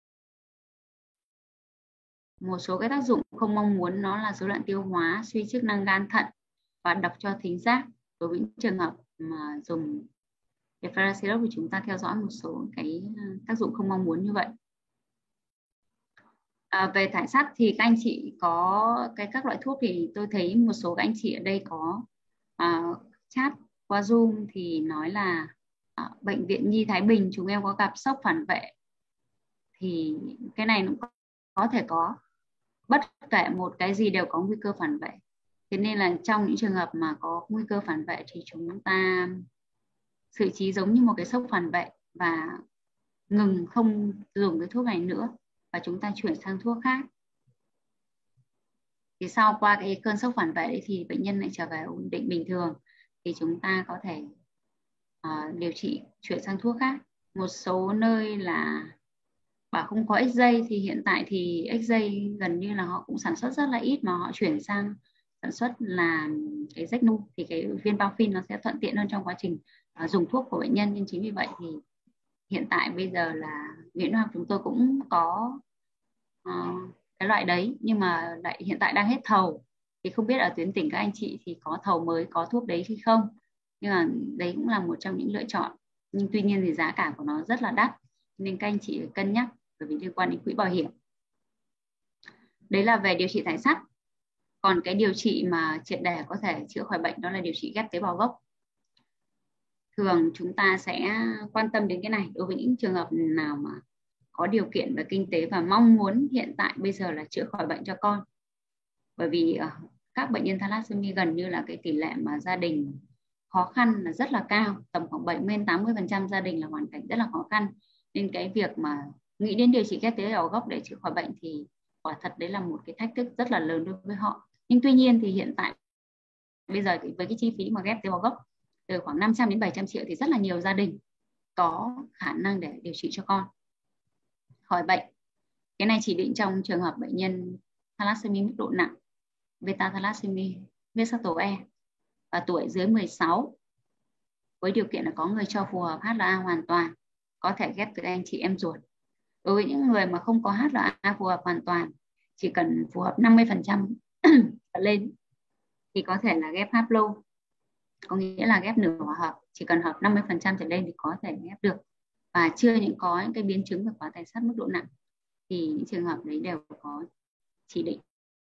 Một số cái tác dụng không mong muốn nó là rối loạn tiêu hóa, suy chức năng gan thận và độc cho thính giác. Đối với những trường hợp mà dùng Deferracilop thì chúng ta theo dõi một số cái tác dụng không mong muốn như vậy. Về thải sắt thì các anh chị có các loại thuốc thì tôi thấy một số các anh chị ở đây có chat qua Zoom thì nói là Bệnh viện Nhi Thái Bình chúng em có gặp sốc phản vệ, thì cái này cũng có thể có, bất kể một cái gì đều có nguy cơ phản vệ. Thế nên là trong những trường hợp mà có nguy cơ phản vệ thì chúng ta xử trí giống như một cái sốc phản vệ và ngừng không dùng cái thuốc này nữa và chúng ta chuyển sang thuốc khác. Thì sau qua cái cơn sốc phản vệ đấy thì bệnh nhân lại trở về ổn định bình thường thì chúng ta có thể điều trị chuyển sang thuốc khác. Một số nơi là bảo không có XJ thì hiện tại thì XJ gần như là họ cũng sản xuất rất là ít mà họ chuyển sang sản xuất là cái Zecnu, thì cái viên Baofin nó sẽ thuận tiện hơn trong quá trình dùng thuốc của bệnh nhân. Nên chính vì vậy thì hiện tại bây giờ là Viện Huyết học chúng tôi cũng có cái loại đấy, nhưng mà lại hiện tại đang hết thầu, thì không biết ở tuyến tỉnh các anh chị thì có thầu mới có thuốc đấy hay không, nhưng mà đấy cũng là một trong những lựa chọn. Nhưng tuy nhiên thì giá cả của nó rất là đắt nên các anh chị phải cân nhắc bởi vì liên quan đến quỹ bảo hiểm. Đấy là về điều trị thải sắt. Còn cái điều trị mà triệt để có thể chữa khỏi bệnh đó là điều trị ghép tế bào gốc. Thường chúng ta sẽ quan tâm đến cái này đối với những trường hợp nào mà có điều kiện về kinh tế và mong muốn hiện tại bây giờ là chữa khỏi bệnh cho con. Bởi vì các bệnh nhân thalassemia gần như là cái tỷ lệ mà gia đình khó khăn là rất là cao, tầm khoảng 70-80% gia đình là hoàn cảnh rất là khó khăn. Nên cái việc mà nghĩ đến điều trị ghép tế bào gốc để chữa khỏi bệnh thì quả thật đấy là một cái thách thức rất là lớn đối với họ. Nhưng tuy nhiên thì hiện tại bây giờ thì với cái chi phí mà ghép tế bào gốc từ khoảng 500 đến 700 triệu thì rất là nhiều gia đình có khả năng để điều trị cho con khỏi bệnh. Cái này chỉ định trong trường hợp bệnh nhân thalassemia mức độ nặng, beta thalassemia, huyết sắc tố E và tuổi dưới 16, với điều kiện là có người cho phù hợp HLA hoàn toàn, có thể ghép từ anh chị em ruột. Đối với những người mà không có HLA phù hợp hoàn toàn, chỉ cần phù hợp 50% trở lên thì có thể là ghép haplo, có nghĩa là ghép nửa hòa hợp, chỉ cần hợp 50% trở lên thì có thể ghép được. Và chưa có những cái biến chứng về quá tải sắt mức độ nặng thì những trường hợp đấy đều có chỉ định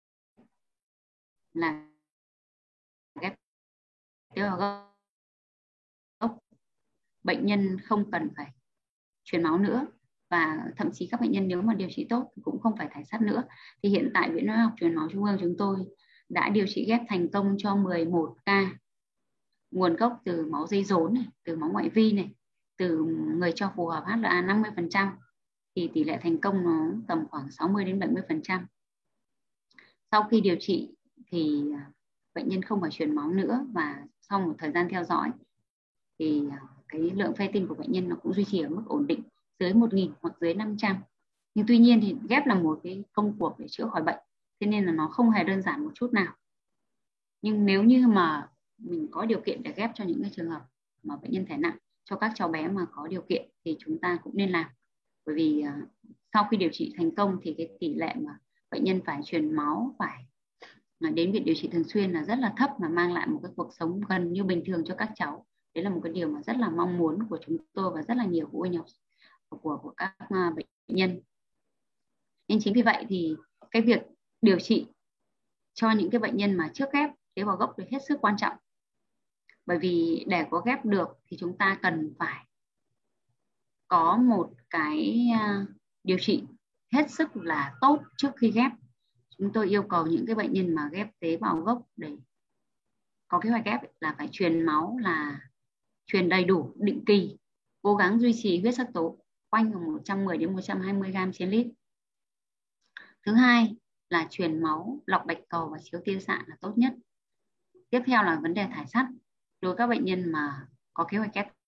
là ghép tế bào gốc. Bệnh nhân không cần phải truyền máu nữa, và thậm chí các bệnh nhân nếu mà điều trị tốt thì cũng không phải thải sắt nữa. Thì hiện tại Viện Huyết học Truyền máu Trung ương chúng tôi đã điều trị ghép thành công cho 11 ca, nguồn gốc từ máu dây rốn này, từ máu ngoại vi này, từ người cho phù hợp HLA 50%, thì tỷ lệ thành công nó tầm khoảng 60 đến 70%. Sau khi điều trị thì bệnh nhân không phải truyền máu nữa, và sau một thời gian theo dõi thì cái lượng ferritin của bệnh nhân nó cũng duy trì ở mức ổn định dưới 1.000 hoặc dưới 500. Nhưng tuy nhiên thì ghép là một cái công cuộc để chữa khỏi bệnh, thế nên là nó không hề đơn giản một chút nào. Nhưng nếu như mà mình có điều kiện để ghép cho những cái trường hợp mà bệnh nhân thể nặng, cho các cháu bé mà có điều kiện thì chúng ta cũng nên làm. Bởi vì sau khi điều trị thành công thì cái tỷ lệ mà bệnh nhân phải truyền máu, phải đến viện điều trị thường xuyên là rất là thấp, mà mang lại một cái cuộc sống gần như bình thường cho các cháu. Đấy là một cái điều mà rất là mong muốn của chúng tôi và rất là nhiều phụ huynh của các bệnh nhân. Nên chính vì vậy thì cái việc điều trị cho những cái bệnh nhân mà trước ghép tế bào gốc thì hết sức quan trọng. Bởi vì để có ghép được thì chúng ta cần phải có một cái điều trị hết sức là tốt trước khi ghép. Chúng tôi yêu cầu những cái bệnh nhân mà ghép tế bào gốc để có kế hoạch ghép là phải truyền máu, là truyền đầy đủ, định kỳ, cố gắng duy trì huyết sắc tố quanh 110 đến 120 gram trên lít. Thứ hai là truyền máu, lọc bạch cầu và chiếu tia xạ là tốt nhất. Tiếp theo là vấn đề thải sắt. Đối với các bệnh nhân mà có kế hoạch ghép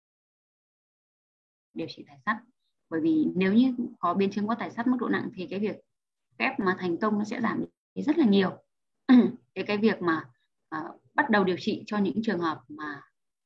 điều trị thải sắt, bởi vì nếu như có biến chứng có thải sắt mức độ nặng thì cái việc ghép mà thành công nó sẽ giảm đi rất là nhiều. Thế cái việc mà bắt đầu điều trị cho những trường hợp mà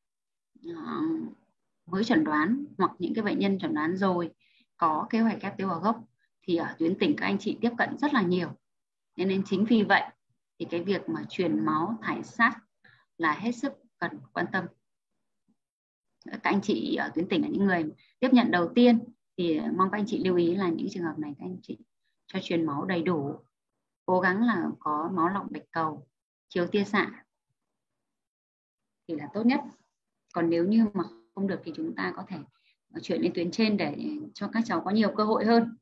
mới chẩn đoán hoặc những cái bệnh nhân chẩn đoán rồi có kế hoạch ghép tế bào gốc thì ở tuyến tỉnh các anh chị tiếp cận rất là nhiều. Nên chính vì vậy thì cái việc mà truyền máu thải sắt là hết sức cần quan tâm. Các anh chị ở tuyến tỉnh là những người tiếp nhận đầu tiên thì mong các anh chị lưu ý là những trường hợp này các anh chị cho truyền máu đầy đủ, cố gắng là có máu lọc bạch cầu, chiếu tia xạ thì là tốt nhất. Còn nếu như mà không được thì chúng ta có thể chuyển lên tuyến trên để cho các cháu có nhiều cơ hội hơn.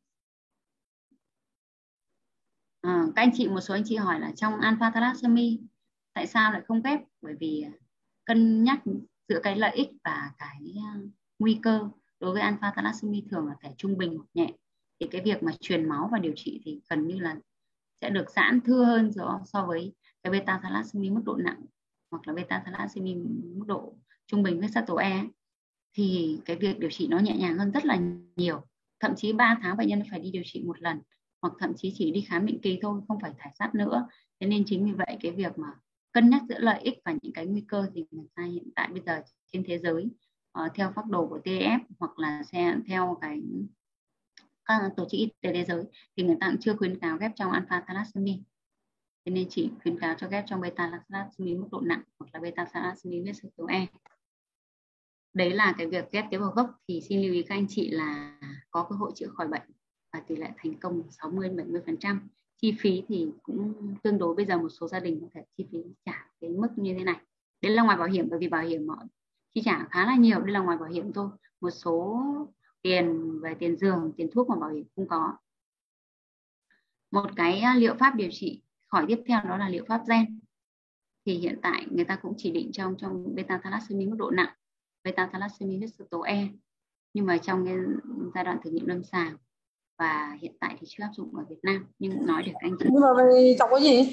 Các anh chị, một số anh chị hỏi là trong alpha thalassemia tại sao lại không ghép? Bởi vì cân nhắc giữa cái lợi ích và cái nguy cơ. Đối với alpha thalassemia thường là thể trung bình hoặc nhẹ, thì cái việc mà truyền máu và điều trị thì gần như là sẽ được giãn thưa hơn so với cái beta thalassemia mức độ nặng hoặc là beta thalassemia mức độ trung bình với Sato E, thì cái việc điều trị nó nhẹ nhàng hơn rất là nhiều. Thậm chí 3 tháng bệnh nhân phải đi điều trị một lần, hoặc thậm chí chỉ đi khám định kỳ thôi, không phải thải sắt nữa. Thế nên chính vì vậy cái việc mà cân nhắc giữa lợi ích và những cái nguy cơ thì người ta hiện tại bây giờ trên thế giới theo phác đồ của TF hoặc là theo cái các tổ chức y tế thế giới thì người ta cũng chưa khuyến cáo ghép trong alpha thalassemia. Thế nên chỉ khuyến cáo cho ghép trong beta thalassemia mức độ nặng hoặc là beta thalassemia với Sato E. Đấy là cái việc ghép tế bào gốc thì xin lưu ý các anh chị là có cơ hội chữa khỏi bệnh và tỷ lệ thành công 60-70%. Chi phí thì cũng tương đối, bây giờ một số gia đình có thể chi phí trả cái mức như thế này. Đấy là ngoài bảo hiểm, bởi vì bảo hiểm họ chi trả khá là nhiều, đây là ngoài bảo hiểm thôi. Một số tiền về tiền giường, tiền thuốc mà bảo hiểm không có. Một cái liệu pháp điều trị khỏi tiếp theo đó là liệu pháp gen. Thì hiện tại người ta cũng chỉ định trong beta thalassemia mức độ nặng, beta thalassemia với Sato E, nhưng mà trong cái giai đoạn thử nghiệm lâm sàng và hiện tại thì chưa áp dụng ở Việt Nam. Nhưng nói để các anh chị, nhưng mà mày chọc cái gì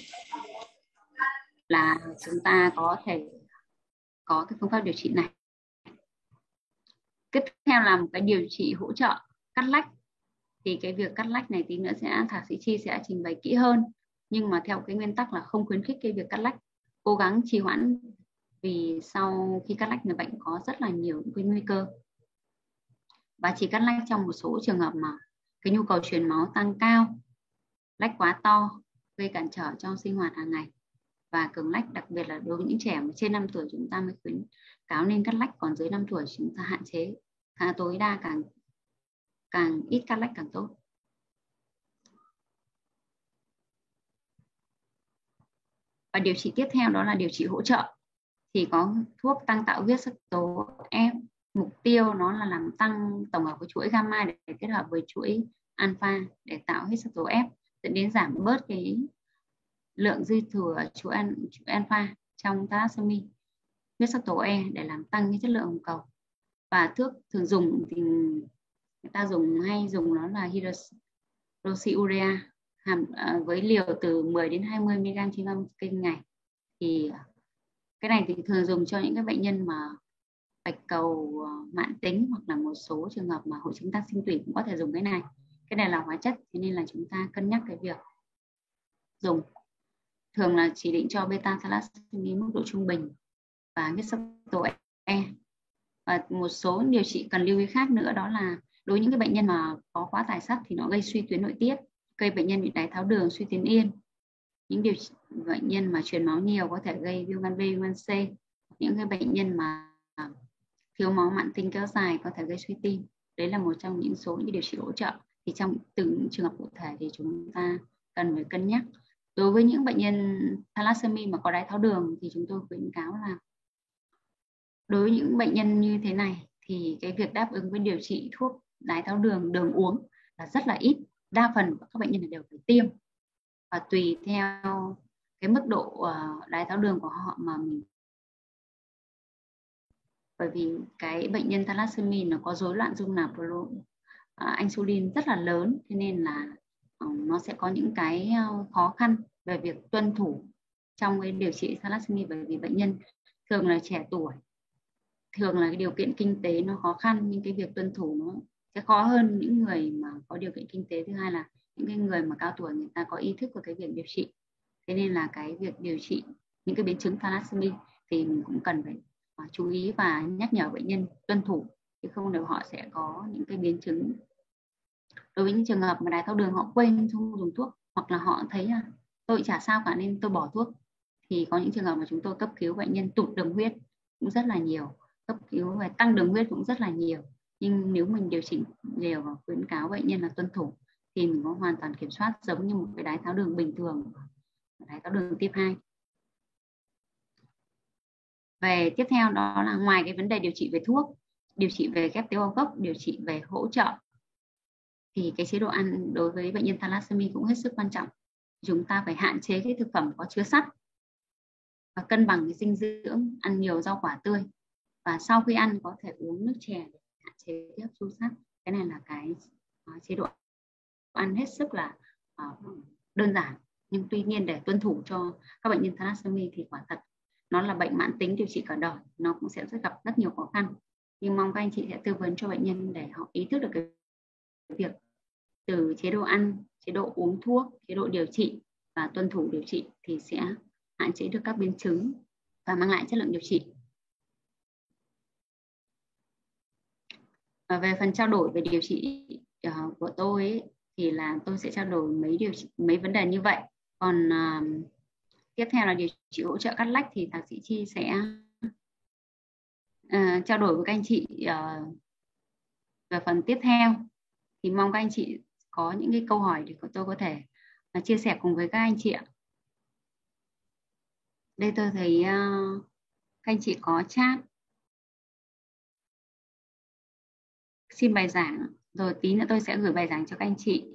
là chúng ta có thể có cái phương pháp điều trị này. Tiếp theo là một cái điều trị hỗ trợ cắt lách. Thì cái việc cắt lách này tí nữa thạc sĩ Chi sẽ trình bày kỹ hơn, nhưng mà theo cái nguyên tắc là không khuyến khích cái việc cắt lách, cố gắng trì hoãn, vì sau khi cắt lách người bệnh có rất là nhiều cái nguy cơ, và chỉ cắt lách trong một số trường hợp mà cái nhu cầu truyền máu tăng cao, lách quá to gây cản trở trong sinh hoạt hàng ngày và cường lách, đặc biệt là đối với những trẻ mà trên 5 tuổi chúng ta mới khuyến cáo nên cắt lách, còn dưới 5 tuổi chúng ta hạn chế tối đa, càng ít cắt lách càng tốt. Và điều trị tiếp theo đó là điều trị hỗ trợ, thì có thuốc tăng tạo huyết sắc tố F, mục tiêu nó là làm tăng tổng hợp của chuỗi gamma để kết hợp với chuỗi alpha để tạo huyết sắc tố F, dẫn đến giảm bớt cái lượng dư thừa chuỗi alpha trong thalassemia, huyết sắc tố E để làm tăng cái chất lượng hồng cầu. Và thuốc thường dùng thì người ta hay dùng nó là hydroxyurea với liều từ 10 đến 20 mg trên kinh ngày. Thì cái này thì thường dùng cho những cái bệnh nhân mà bạch cầu mãn tính hoặc là một số trường hợp mà hội chứng tăng sinh tủy cũng có thể dùng cái này. Cái này là hóa chất, thế nên là chúng ta cân nhắc cái việc dùng. Thường là chỉ định cho beta thalassemia mức độ trung bình và huyết sắc tố E. Và một số điều trị cần lưu ý khác nữa đó là đối với những cái bệnh nhân mà có quá tải sắt thì nó gây suy tuyến nội tiết, gây bệnh nhân bị đái tháo đường, suy tuyến yên. Những bệnh nhân mà truyền máu nhiều có thể gây viêm gan B, viêm gan C. Những cái bệnh nhân mà thiếu máu mãn tính kéo dài có thể gây suy tim. Đấy là một trong những số những điều trị hỗ trợ. Thì trong từng trường hợp cụ thể thì chúng ta cần phải cân nhắc. Đối với những bệnh nhân thalassemia mà có đái tháo đường thì chúng tôi khuyến cáo là đối với những bệnh nhân như thế này thì cái việc đáp ứng với điều trị thuốc đái tháo đường, đường uống là rất là ít. Đa phần các bệnh nhân này đều phải tiêm, và tùy theo cái mức độ đái tháo đường của họ mà mình, bởi vì cái bệnh nhân thalassemia nó có rối loạn dung nạp insulin rất là lớn, thế nên là nó sẽ có những cái khó khăn về việc tuân thủ trong cái điều trị thalassemia, bởi vì bệnh nhân thường là trẻ tuổi, thường là cái điều kiện kinh tế nó khó khăn, nhưng cái việc tuân thủ nó sẽ khó hơn những người mà có điều kiện kinh tế. Thứ hai là những cái người mà cao tuổi, người ta có ý thức về cái việc điều trị. Thế nên là cái việc điều trị những cái biến chứng thalassemia thì mình cũng cần phải chú ý và nhắc nhở bệnh nhân tuân thủ, chứ không được họ sẽ có những cái biến chứng. Đối với những trường hợp mà đái tháo đường họ quên không dùng thuốc, hoặc là họ thấy tôi chả sao cả nên tôi bỏ thuốc, thì có những trường hợp mà chúng tôi cấp cứu bệnh nhân tụt đường huyết cũng rất là nhiều, cấp cứu về tăng đường huyết cũng rất là nhiều. Nhưng nếu mình điều chỉnh đều và khuyến cáo bệnh nhân là tuân thủ thì mình có hoàn toàn kiểm soát, giống như một cái đái tháo đường bình thường, đái tháo đường type 2. Về tiếp theo đó là ngoài cái vấn đề điều trị về thuốc, điều trị về ghép tế bào gốc, điều trị về hỗ trợ, thì cái chế độ ăn đối với bệnh nhân thalassemia cũng hết sức quan trọng. Chúng ta phải hạn chế cái thực phẩm có chứa sắt và cân bằng cái dinh dưỡng, ăn nhiều rau quả tươi, và sau khi ăn có thể uống nước chè để hạn chế hấp thu sắt. Cái này là cái chế độ ăn hết sức là đơn giản, nhưng tuy nhiên để tuân thủ cho các bệnh nhân thalassemia thì quả thật nó là bệnh mãn tính điều trị cả đời, nó cũng sẽ gặp rất nhiều khó khăn. Nhưng mong các anh chị sẽ tư vấn cho bệnh nhân để họ ý thức được cái việc từ chế độ ăn, chế độ uống thuốc, chế độ điều trị và tuân thủ điều trị thì sẽ hạn chế được các biến chứng và mang lại chất lượng điều trị. Và về phần trao đổi về điều trị của tôi ấy, thì là tôi sẽ trao đổi mấy vấn đề như vậy. Còn tiếp theo là điều trị hỗ trợ cắt lách thì thạc sĩ Chi sẽ trao đổi với các anh chị về phần tiếp theo. Thì mong các anh chị có những cái câu hỏi để tôi có thể chia sẻ cùng với các anh chị ạ. Đây tôi thấy các anh chị có chat xin bài giảng, rồi tí nữa tôi sẽ gửi bài giảng cho các anh chị.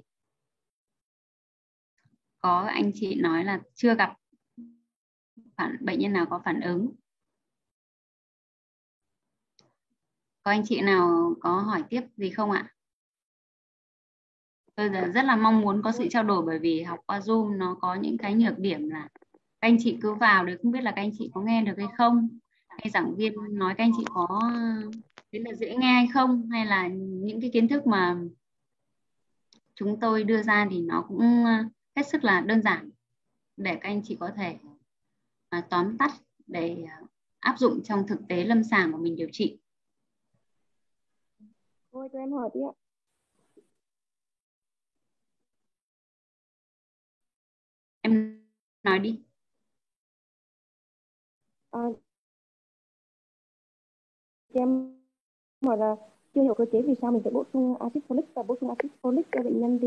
Có anh chị nói là chưa gặp bệnh nhân nào có phản ứng. Có anh chị nào có hỏi tiếp gì không ạ? Tôi rất là mong muốn có sự trao đổi, bởi vì học qua Zoom nó có những cái nhược điểm là các anh chị cứ vào đấy không biết là các anh chị có nghe được hay không, hay giảng viên nói các anh chị có thế là dễ nghe hay không, hay là những cái kiến thức mà chúng tôi đưa ra thì nó cũng hết sức là đơn giản để các anh chị có thể tóm tắt để áp dụng trong thực tế lâm sàng của mình điều trị. Ôi, cho em hỏi tí ạ. Em nói đi. Em hỏi là chưa hiểu cơ chế vì sao mình phải bổ sung axit folic, và bổ sung axit folic cho bệnh nhân thì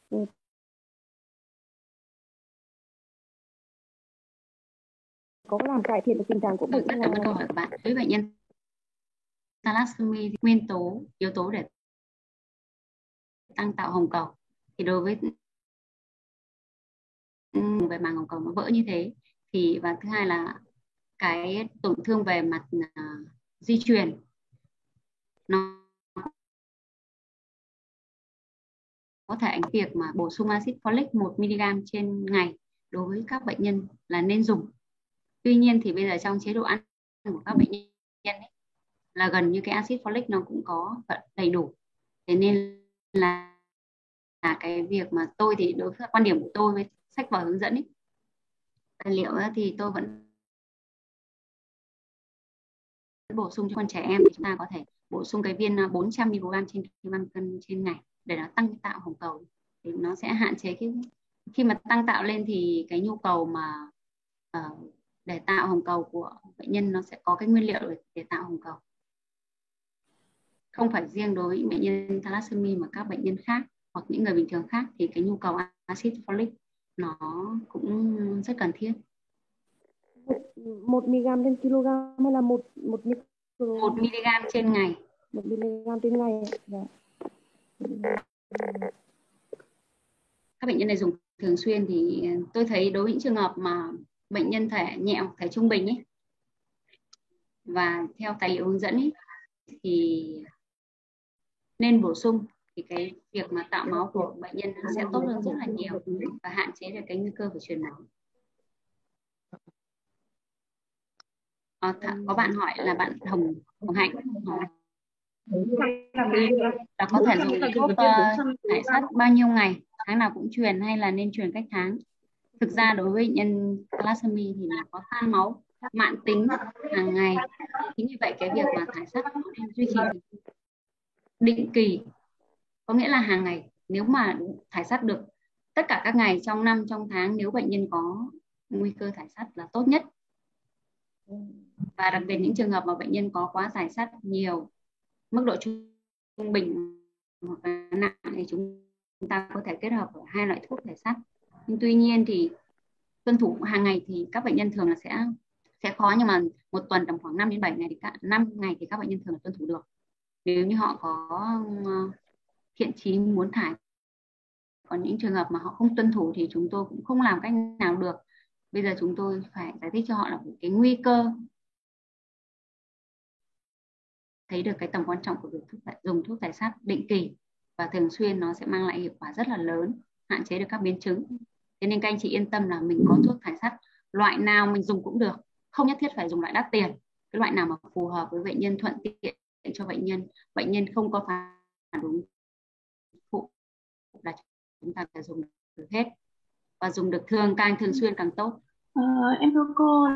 có làm cải thiện được tình trạng của bệnh? Rất cảm ơn câu hỏi của bạn. Với bệnh nhân thalassemia, nguyên tố, yếu tố để tăng tạo hồng cầu thì đối với về màng hồng cầu nó vỡ như thế thì, và thứ hai là cái tổn thương về mặt di truyền nó có thể ảnh việc mà bổ sung axit folic 1 mg trên ngày đối với các bệnh nhân là nên dùng. Tuy nhiên thì bây giờ trong chế độ ăn của các bệnh nhân ấy, là gần như cái axit folic nó cũng có đầy đủ. Thế nên là cái việc mà tôi thì đối với quan điểm của tôi với sách vở hướng dẫn ấy, tài liệu thì tôi vẫn bổ sung cho con trẻ em thì chúng ta có thể bổ sung cái viên 400 mg trên kg cân trên ngày để nó tăng tạo hồng cầu, thì nó sẽ hạn chế cái khi mà tăng tạo lên thì cái nhu cầu mà để tạo hồng cầu của bệnh nhân nó sẽ có cái nguyên liệu để tạo hồng cầu. Không phải riêng đối với bệnh nhân thalassemia mà các bệnh nhân khác hoặc những người bình thường khác thì cái nhu cầu axit folic nó cũng rất cần thiết. 1 mg trên kg hay là 1 mg trên ngày? 1 mg trên ngày. Các bệnh nhân này dùng thường xuyên thì tôi thấy đối với những trường hợp mà bệnh nhân thể nhẹ hoặc thể trung bình ấy, và theo tài liệu hướng dẫn ấy, thì nên bổ sung thì cái việc mà tạo máu của bệnh nhân sẽ tốt hơn rất là nhiều và hạn chế được cái nguy cơ phải truyền máu. Có bạn hỏi là bạn Hồng Hạnh hỏi là có thể dùng thuốc thải sắt bao nhiêu ngày, tháng nào cũng truyền hay là nên truyền cách tháng? Thực ra đối với bệnh nhân thalassemia thì nó có tan máu mãn tính hàng ngày, chính vì vậy cái việc mà thải sắt nó nên duy trì định kỳ, có nghĩa là hàng ngày. Nếu mà thải sắt được tất cả các ngày trong năm trong tháng, nếu bệnh nhân có nguy cơ thải sắt là tốt nhất. Và đặc biệt những trường hợp mà bệnh nhân có quá thải sắt nhiều, mức độ trung bình hoặc là nặng, thì chúng ta có thể kết hợp ở hai loại thuốc thải sắt. Nhưng tuy nhiên thì tuân thủ hàng ngày thì các bệnh nhân thường là sẽ khó, nhưng mà một tuần tầm khoảng 5 đến 7 ngày thì 5 ngày thì các bệnh nhân thường là tuân thủ được, nếu như họ có thiện chí muốn thải. Còn những trường hợp mà họ không tuân thủ thì chúng tôi cũng không làm cách nào được. Bây giờ chúng tôi phải giải thích cho họ là cái nguy cơ, thấy được cái tầm quan trọng của việc dùng thuốc thải sắt định kỳ và thường xuyên, nó sẽ mang lại hiệu quả rất là lớn, hạn chế được các biến chứng. Thế nên các anh chị yên tâm là mình có thuốc thải sắt loại nào mình dùng cũng được, không nhất thiết phải dùng loại đắt tiền. Cái loại nào mà phù hợp với bệnh nhân, thuận tiện cho bệnh nhân không có phản ứng phụ là chúng ta phải dùng được hết, và dùng được càng thường xuyên càng tốt. Em thưa cô,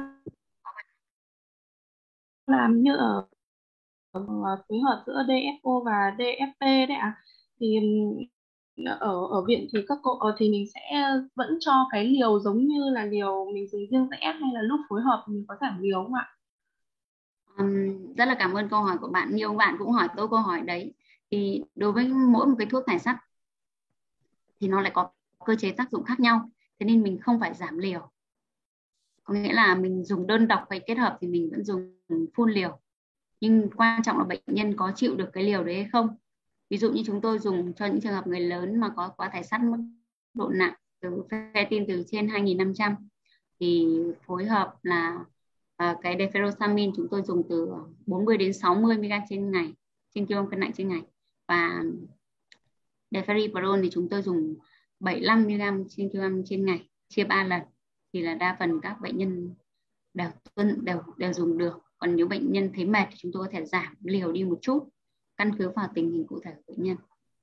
làm như ở phối hợp giữa DFO và DFP đấy ạ, thì ở viện thì các cô thì mình sẽ vẫn cho cái liều giống như là liều mình dùng riêng rẽ, hay là lúc phối hợp mình có giảm liều không ạ? Rất là cảm ơn câu hỏi của bạn. Nhiều bạn cũng hỏi tôi câu hỏi đấy. Thì đối với mỗi một cái thuốc thải sắt thì nó lại có cơ chế tác dụng khác nhau, thế nên mình không phải giảm liều. Có nghĩa là mình dùng đơn độc hay kết hợp thì mình vẫn dùng full liều, nhưng quan trọng là bệnh nhân có chịu được cái liều đấy hay không. Ví dụ như chúng tôi dùng cho những trường hợp người lớn mà có quá thải sắt mức độ nặng, từ ferritin từ trên 2.500, thì phối hợp là cái deferoxamine chúng tôi dùng từ 40 đến 60 mg trên ngày, trên kg cân nặng trên ngày, và deferiprone thì chúng tôi dùng 75 mg trên kg trên ngày, chia 3 lần, thì là đa phần các bệnh nhân đều dùng được. Còn nếu bệnh nhân thấy mệt thì chúng tôi có thể giảm liều đi một chút, căn cứ vào tình hình cụ thể của bệnh nhân.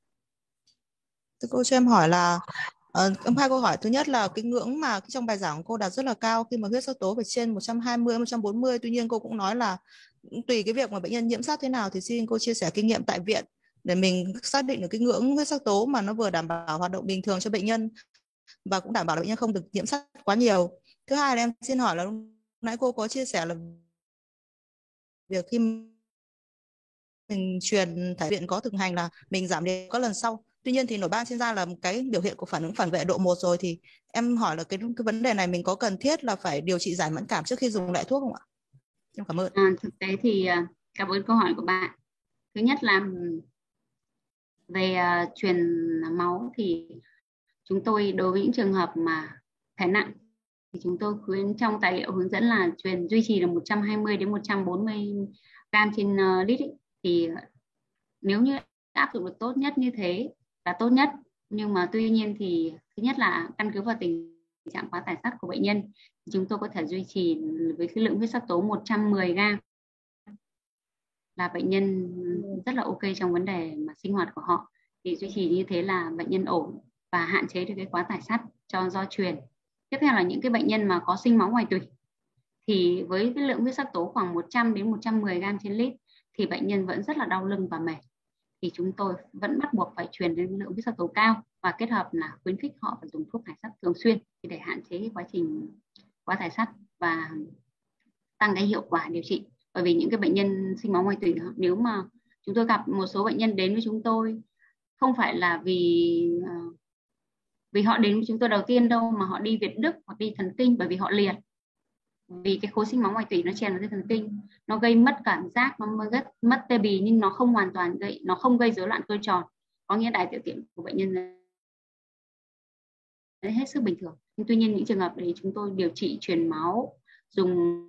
Cô cho em hỏi là hai câu hỏi. Thứ nhất là cái ngưỡng mà trong bài giảng cô đặt rất là cao, khi mà huyết sắc tố phải trên 120, 140. Tuy nhiên cô cũng nói là tùy cái việc mà bệnh nhân nhiễm sắt thế nào thì xin cô chia sẻ kinh nghiệm tại viện để mình xác định được cái ngưỡng huyết sắc tố mà nó vừa đảm bảo hoạt động bình thường cho bệnh nhân và cũng đảm bảo là bệnh nhân không được nhiễm sắt quá nhiều. Thứ hai là em xin hỏi là lúc nãy cô có chia sẻ là việc khi mình truyền thải viện có thực hành là mình giảm liều có lần sau. Tuy nhiên thì nổi ban trên da là một cái biểu hiện của phản ứng phản vệ độ 1 rồi, thì em hỏi là cái vấn đề này mình có cần thiết là phải điều trị giải mẫn cảm trước khi dùng lại thuốc không ạ? Em cảm ơn. Thực tế thì cảm ơn câu hỏi của bạn. Thứ nhất là về truyền máu thì chúng tôi đối với những trường hợp mà thể nặng thì chúng tôi khuyến trong tài liệu hướng dẫn là truyền duy trì là 120 đến 140 gram trên lít ấy. Thì nếu như áp dụng được tốt nhất như thế là tốt nhất, nhưng mà tuy nhiên thì thứ nhất là căn cứ vào tình trạng quá tải sắt của bệnh nhân, chúng tôi có thể duy trì với cái lượng huyết sắc tố 110 gram là bệnh nhân rất là ok trong vấn đề mà sinh hoạt của họ. Thì duy trì như thế là bệnh nhân ổn và hạn chế được cái quá tải sắt do truyền. Tiếp theo là những cái bệnh nhân mà có sinh máu ngoài tủy thì với cái lượng huyết sắc tố khoảng 100 đến 110 gram trên lít thì bệnh nhân vẫn rất là đau lưng và mệt, thì chúng tôi vẫn bắt buộc phải truyền đến lượng huyết sắc tố cao và kết hợp là khuyến khích họ phải dùng thuốc thải sắt thường xuyên để hạn chế quá trình quá thải sắt và tăng cái hiệu quả điều trị. Bởi vì những cái bệnh nhân sinh máu ngoài tủy, nếu mà chúng tôi gặp một số bệnh nhân đến với chúng tôi không phải là vì họ đến với chúng tôi đầu tiên đâu, mà họ đi Việt Đức hoặc đi thần kinh bởi vì họ liệt, vì cái khối sinh máu ngoài tủy nó chèn vào dây thần kinh, nó gây mất cảm giác, nó mất tê bì, nhưng nó không hoàn toàn nó không gây rối loạn cơ tròn, có nghĩa đại tiểu tiện của bệnh nhân hết sức bình thường. Nhưng tuy nhiên những trường hợp đấy chúng tôi điều trị truyền máu, dùng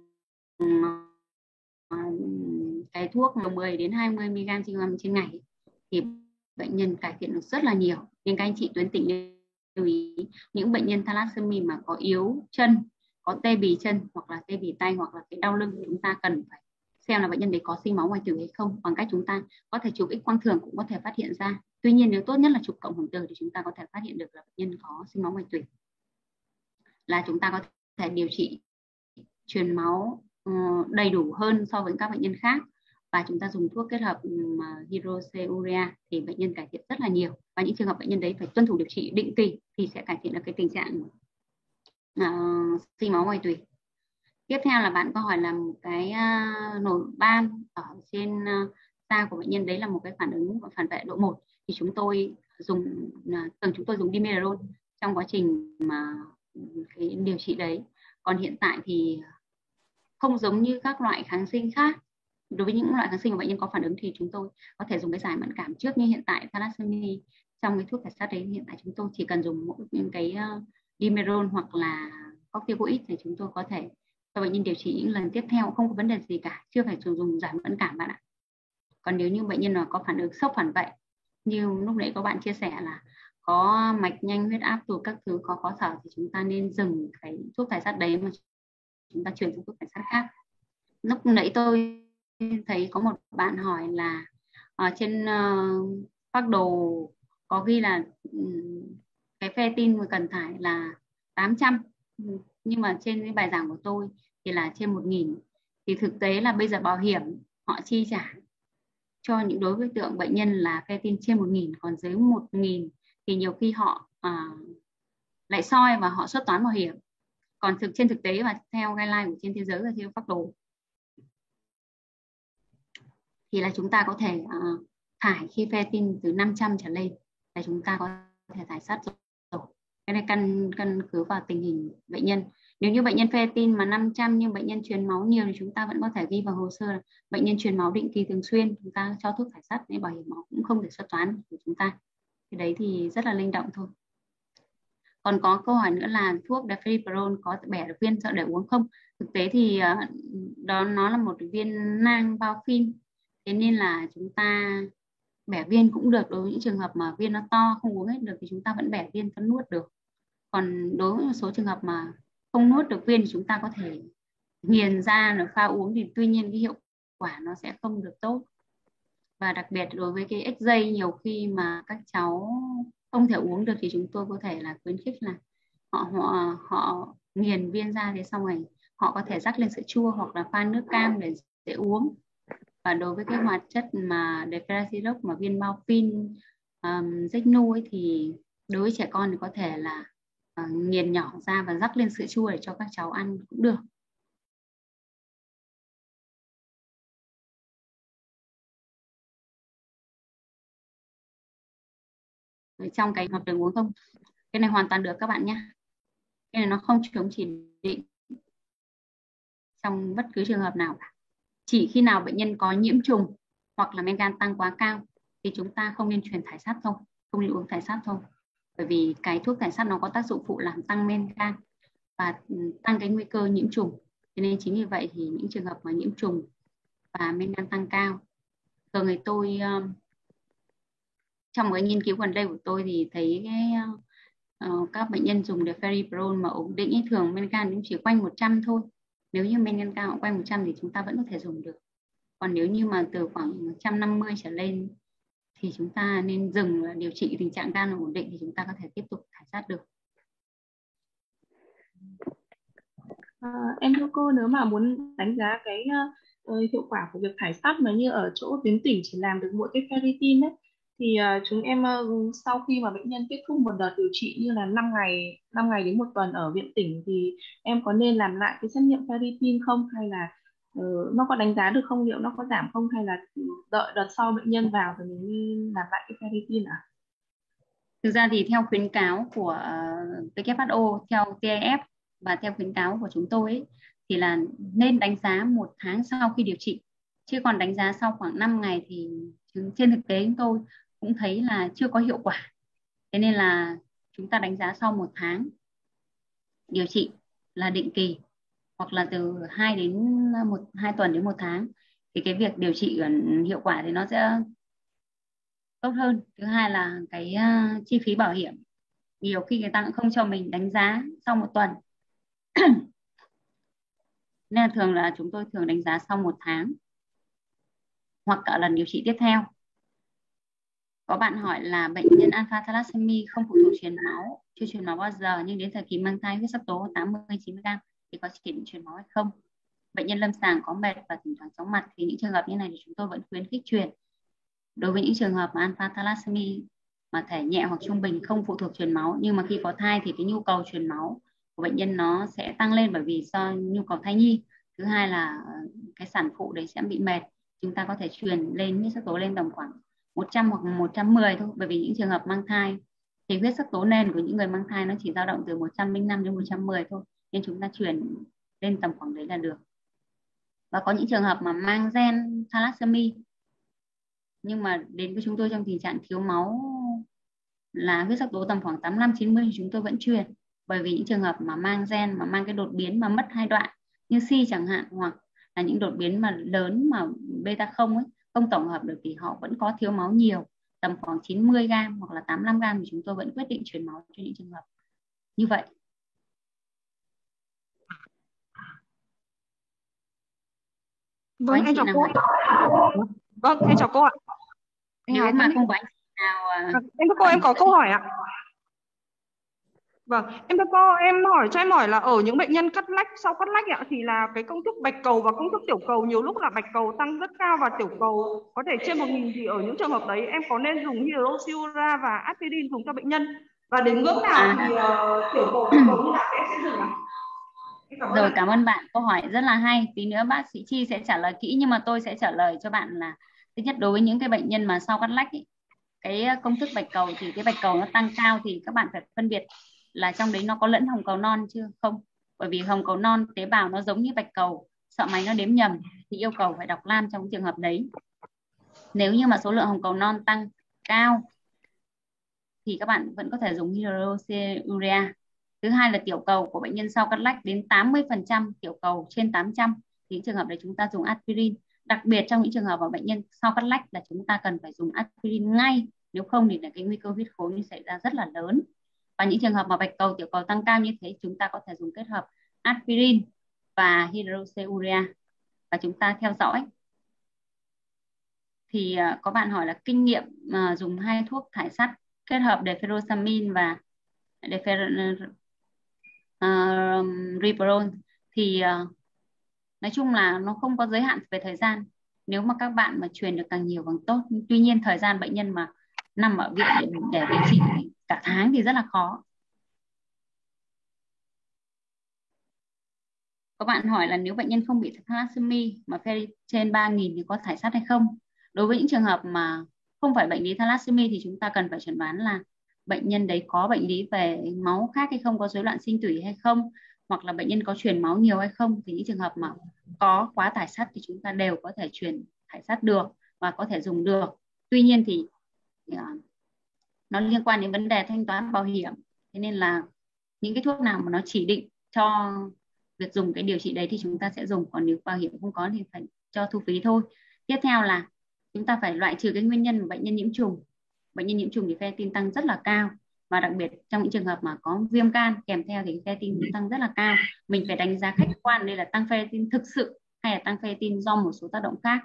cái thuốc 10 đến 20 mg trên ngày thì bệnh nhân cải thiện được rất là nhiều. Nhưng các anh chị tuyến tỉnh lưu ý những bệnh nhân thalassemia mà có yếu chân, có tê bì chân hoặc là tê bì tay hoặc là cái đau lưng, chúng ta cần phải xem là bệnh nhân đấy có sinh máu ngoài tử hay không, bằng cách chúng ta có thể chụp X quang thường cũng có thể phát hiện ra. Tuy nhiên nếu tốt nhất là chụp cộng hưởng từ thì chúng ta có thể phát hiện được là bệnh nhân có sinh máu ngoài tủy, là chúng ta có thể điều trị truyền máu đầy đủ hơn so với các bệnh nhân khác, và chúng ta dùng thuốc kết hợp hydroxyurea thì bệnh nhân cải thiện rất là nhiều. Và những trường hợp bệnh nhân đấy phải tuân thủ điều trị định kỳ thì sẽ cải thiện được cái tình trạng sinh máu ngoài tủy. Tiếp theo là bạn có hỏi là một cái nổi ban ở trên da của bệnh nhân, đấy là một cái phản ứng phản vệ độ 1, thì chúng tôi dùng Dimerol trong quá trình mà cái điều trị đấy. Còn hiện tại thì không giống như các loại kháng sinh khác. Đối với những loại kháng sinh mà bệnh nhân có phản ứng thì chúng tôi có thể dùng cái giải mẫn cảm trước, như hiện tại thalassemia trong cái thuốc khải sát đấy, hiện tại chúng tôi chỉ cần dùng mỗi những cái Dimerol hoặc là corticoid thì chúng tôi có thể cho bệnh nhân điều trị những lần tiếp theo, không có vấn đề gì cả, chưa phải dùng giải mẫn cảm bạn ạ. Còn nếu như bệnh nhân mà có phản ứng sốc phản vệ như lúc nãy các bạn chia sẻ là có mạch nhanh, huyết áp tụt các thứ, có khó thở, thì chúng ta nên dừng cái thuốc khải sát đấy mà chúng ta chuyển sang thuốc khải sát khác. Lúc nãy tôi thấy có một bạn hỏi là ở trên phác đồ có ghi là cái ferritin cần thải là 800, nhưng mà trên cái bài giảng của tôi thì là trên 1000. Thì thực tế là bây giờ bảo hiểm họ chi trả cho những đối với tượng bệnh nhân là ferritin trên 1000, còn dưới 1000 thì nhiều khi họ lại soi và họ xuất toán bảo hiểm. Còn trên thực tế và theo guideline của trên thế giới và theo phác đồ thì là chúng ta có thể thải khi ferritin từ 500 trở lên là chúng ta có thể thải sát rồi. Cái này căn cứ vào tình hình bệnh nhân. Nếu như bệnh nhân ferritin mà 500 nhưng bệnh nhân truyền máu nhiều thì chúng ta vẫn có thể ghi vào hồ sơ là bệnh nhân truyền máu định kỳ thường xuyên, chúng ta cho thuốc thải sát nên bảo hiểm máu cũng không thể xuất toán của chúng ta. Cái đấy thì rất là linh động thôi. Còn có câu hỏi nữa là thuốc Deferriprone có bẻ được viên sợ để uống không? Thực tế thì đó nó là một viên nang bao phim, thế nên là chúng ta bẻ viên cũng được. Đối với những trường hợp mà viên nó to không uống hết được thì chúng ta vẫn bẻ viên, vẫn nuốt được. Còn đối với một số trường hợp mà không nuốt được viên thì chúng ta có thể nghiền ra rồi pha uống, thì tuy nhiên cái hiệu quả nó sẽ không được tốt. Và đặc biệt đối với cái ếch dây, nhiều khi mà các cháu không thể uống được thì chúng tôi có thể là khuyến khích là họ nghiền viên ra, thế xong rồi họ có thể rắc lên sữa chua hoặc là pha nước cam để uống. Và đối với cái hoạt chất mà Deferriprone mà viên bao phin Zecnu ấy, thì đối với trẻ con thì có thể là nghiền nhỏ ra và rắc lên sữa chua để cho các cháu ăn cũng được. Trong cái hợp đường uống không, cái này hoàn toàn được các bạn nhé. Cái này nó không chống chỉ định trong bất cứ trường hợp nào cả. Chỉ khi nào bệnh nhân có nhiễm trùng hoặc là men gan tăng quá cao thì chúng ta không nên truyền thải sát thôi, không nên uống thải sát thôi. Bởi vì cái thuốc thải sát nó có tác dụng phụ làm tăng men gan và tăng cái nguy cơ nhiễm trùng. Cho nên chính vì vậy thì những trường hợp mà nhiễm trùng và men gan tăng cao, thường thì tôi trong cái nghiên cứu gần đây của tôi thì thấy các bệnh nhân dùng Deferriprone mà ổn định ấy, thường men gan cũng chỉ quanh 100 thôi. Nếu như men gan cao quanh 100 thì chúng ta vẫn có thể dùng được. Còn nếu như mà từ khoảng 150 trở lên thì chúng ta nên dừng và điều trị tình trạng gan ổn định thì chúng ta có thể tiếp tục thải sát được. Em thưa cô, nếu mà muốn đánh giá cái hiệu quả của việc thải sát mà như ở chỗ tuyến tỉnh chỉ làm được mỗi cái ferritin ấy, thì chúng em sau khi mà bệnh nhân kết thúc một đợt điều trị như là 5 ngày đến 1 tuần ở viện tỉnh thì em có nên làm lại cái xét nghiệm ferritin không, hay là nó có đánh giá được không, liệu nó có giảm không, hay là đợi đợt sau bệnh nhân vào rồi mình nên làm lại cái ferritin ạ? Thực ra thì theo khuyến cáo của WHO, theo TIF và theo khuyến cáo của chúng tôi ấy, thì là nên đánh giá 1 tháng sau khi điều trị. Chứ còn đánh giá sau khoảng 5 ngày thì trên thực tế chúng tôi cũng thấy là chưa có hiệu quả. Thế nên là chúng ta đánh giá sau 1 tháng điều trị là định kỳ, hoặc là từ 2 tuần đến 1 tháng. Thì cái việc điều trị hiệu quả thì nó sẽ tốt hơn. Thứ hai là cái chi phí bảo hiểm nhiều khi người ta cũng không cho mình đánh giá sau một tuần. Nên là thường là chúng tôi thường đánh giá sau 1 tháng hoặc cả lần điều trị tiếp theo. Có bạn hỏi là bệnh nhân alpha thalassemia không phụ thuộc truyền máu, chưa truyền máu bao giờ nhưng đến thời kỳ mang thai huyết sắc tố 80-90 g thì có chỉ định truyền máu hay không? Bệnh nhân lâm sàng có mệt và thỉnh thoảng chóng mặt thì những trường hợp như này thì chúng tôi vẫn khuyến khích truyền. Đối với những trường hợp mà alpha thalassemia mà thể nhẹ hoặc trung bình không phụ thuộc truyền máu, nhưng mà khi có thai thì cái nhu cầu truyền máu của bệnh nhân nó sẽ tăng lên bởi vì do nhu cầu thai nhi. Thứ hai là cái sản phụ đấy sẽ bị mệt, chúng ta có thể truyền lên huyết sắc tố lên tầm khoảng 100 hoặc 110 thôi, bởi vì những trường hợp mang thai thì huyết sắc tố nền của những người mang thai nó chỉ dao động từ 105 đến 110 thôi, nên chúng ta truyền lên tầm khoảng đấy là được. Và có những trường hợp mà mang gen thalassemia nhưng mà đến với chúng tôi trong tình trạng thiếu máu là huyết sắc tố tầm khoảng 85-90 thì chúng tôi vẫn truyền, bởi vì những trường hợp mà mang gen mà mang cái đột biến mà mất 2 đoạn như Si chẳng hạn, hoặc là những đột biến mà lớn mà beta không ấy, không tổng hợp được thì họ vẫn có thiếu máu nhiều tầm khoảng 90 g hoặc là 85 g thì chúng tôi vẫn quyết định truyền máu cho những trường hợp như vậy. Vâng, em chào cô. Vâng, em chào cô ạ. Nếu mà không có anh nào em thưa cô, em có câu hỏi ạ. Vâng, em thưa cô, em hỏi là ở những bệnh nhân cắt lách, sau cắt lách ạ, thì là cái công thức bạch cầu và công thức tiểu cầu, nhiều lúc là bạch cầu tăng rất cao và tiểu cầu có thể trên 1000, thì ở những trường hợp đấy em có nên dùng hydroxyurea và aspirin dùng cho bệnh nhân, và đến ngưỡng nào thì tiểu cầu như nào em sẽ dùng ạ? Rồi, cảm ơn bạn, câu hỏi rất là hay. Tí nữa bác sĩ Chi sẽ trả lời kỹ, nhưng mà tôi sẽ trả lời cho bạn là thứ nhất, đối với những cái bệnh nhân mà sau cắt lách ý, cái công thức bạch cầu thì cái bạch cầu nó tăng cao thì các bạn phải phân biệt là trong đấy nó có lẫn hồng cầu non chưa không, bởi vì hồng cầu non tế bào nó giống như bạch cầu, sợ máy nó đếm nhầm thì yêu cầu phải đọc lam trong trường hợp đấy. Nếu như mà số lượng hồng cầu non tăng cao thì các bạn vẫn có thể dùng hydroxyurea. Thứ hai là tiểu cầu của bệnh nhân sau cắt lách đến 80%, tiểu cầu trên 800 thì trường hợp đấy chúng ta dùng aspirin. Đặc biệt trong những trường hợp mà bệnh nhân sau cắt lách là chúng ta cần phải dùng aspirin ngay, nếu không thì là cái nguy cơ huyết khối xảy ra rất là lớn. Và những trường hợp mà bạch cầu, tiểu cầu tăng cao như thế, chúng ta có thể dùng kết hợp aspirin và hydroxyurea và chúng ta theo dõi. Thì có bạn hỏi là kinh nghiệm dùng 2 thuốc thải sắt kết hợp deferoxamine và Riperon thì nói chung là nó không có giới hạn về thời gian. Nếu mà các bạn mà truyền được càng nhiều càng tốt. Tuy nhiên thời gian bệnh nhân mà nằm ở viện để điều trị cả tháng thì rất là khó. Các bạn hỏi là nếu bệnh nhân không bị thalassemia mà ferritin trên 3000 thì có thải sắt hay không? Đối với những trường hợp mà không phải bệnh lý thalassemia thì chúng ta cần phải chẩn đoán là bệnh nhân đấy có bệnh lý về máu khác hay không, có rối loạn sinh tủy hay không, hoặc là bệnh nhân có truyền máu nhiều hay không. Thì những trường hợp mà có quá thải sắt thì chúng ta đều có thể truyền thải sắt được và có thể dùng được. Tuy nhiên thì nó liên quan đến vấn đề thanh toán bảo hiểm, thế nên là những cái thuốc nào mà nó chỉ định cho việc dùng cái điều trị đấy thì chúng ta sẽ dùng, còn nếu bảo hiểm không có thì phải cho thu phí thôi. Tiếp theo là chúng ta phải loại trừ cái nguyên nhân của bệnh nhân nhiễm trùng. Bệnh nhân nhiễm trùng thì ferritin tăng rất là cao, và đặc biệt trong những trường hợp mà có viêm can kèm theo thì ferritin cũng tăng rất là cao. Mình phải đánh giá khách quan đây là tăng ferritin thực sự hay là tăng ferritin do một số tác động khác.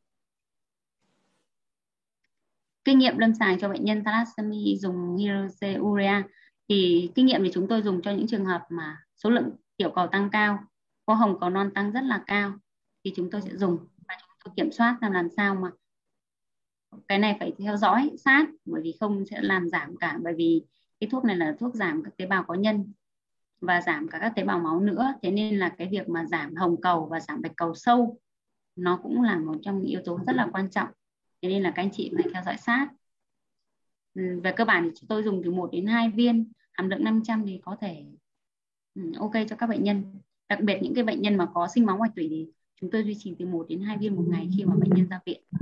Kinh nghiệm lâm sàng cho bệnh nhân thalassemia dùng hydroxyurea thì kinh nghiệm thì chúng tôi dùng cho những trường hợp mà số lượng tiểu cầu tăng cao, có hồng cầu non tăng rất là cao thì chúng tôi sẽ dùng, và chúng tôi kiểm soát làm sao mà cái này phải theo dõi sát, bởi vì không sẽ làm giảm cả, bởi vì cái thuốc này là thuốc giảm các tế bào có nhân và giảm cả các tế bào máu nữa, thế nên là cái việc mà giảm hồng cầu và giảm bạch cầu sâu nó cũng là một trong những yếu tố rất là quan trọng, thế nên là các anh chị phải theo dõi sát. Về cơ bản thì tôi dùng từ 1 đến 2 viên hàm lượng 500 thì có thể ok cho các bệnh nhân. Đặc biệt những cái bệnh nhân mà có sinh máu ngoại tủy thì chúng tôi duy trì từ 1 đến 2 viên một ngày khi mà bệnh nhân ra viện.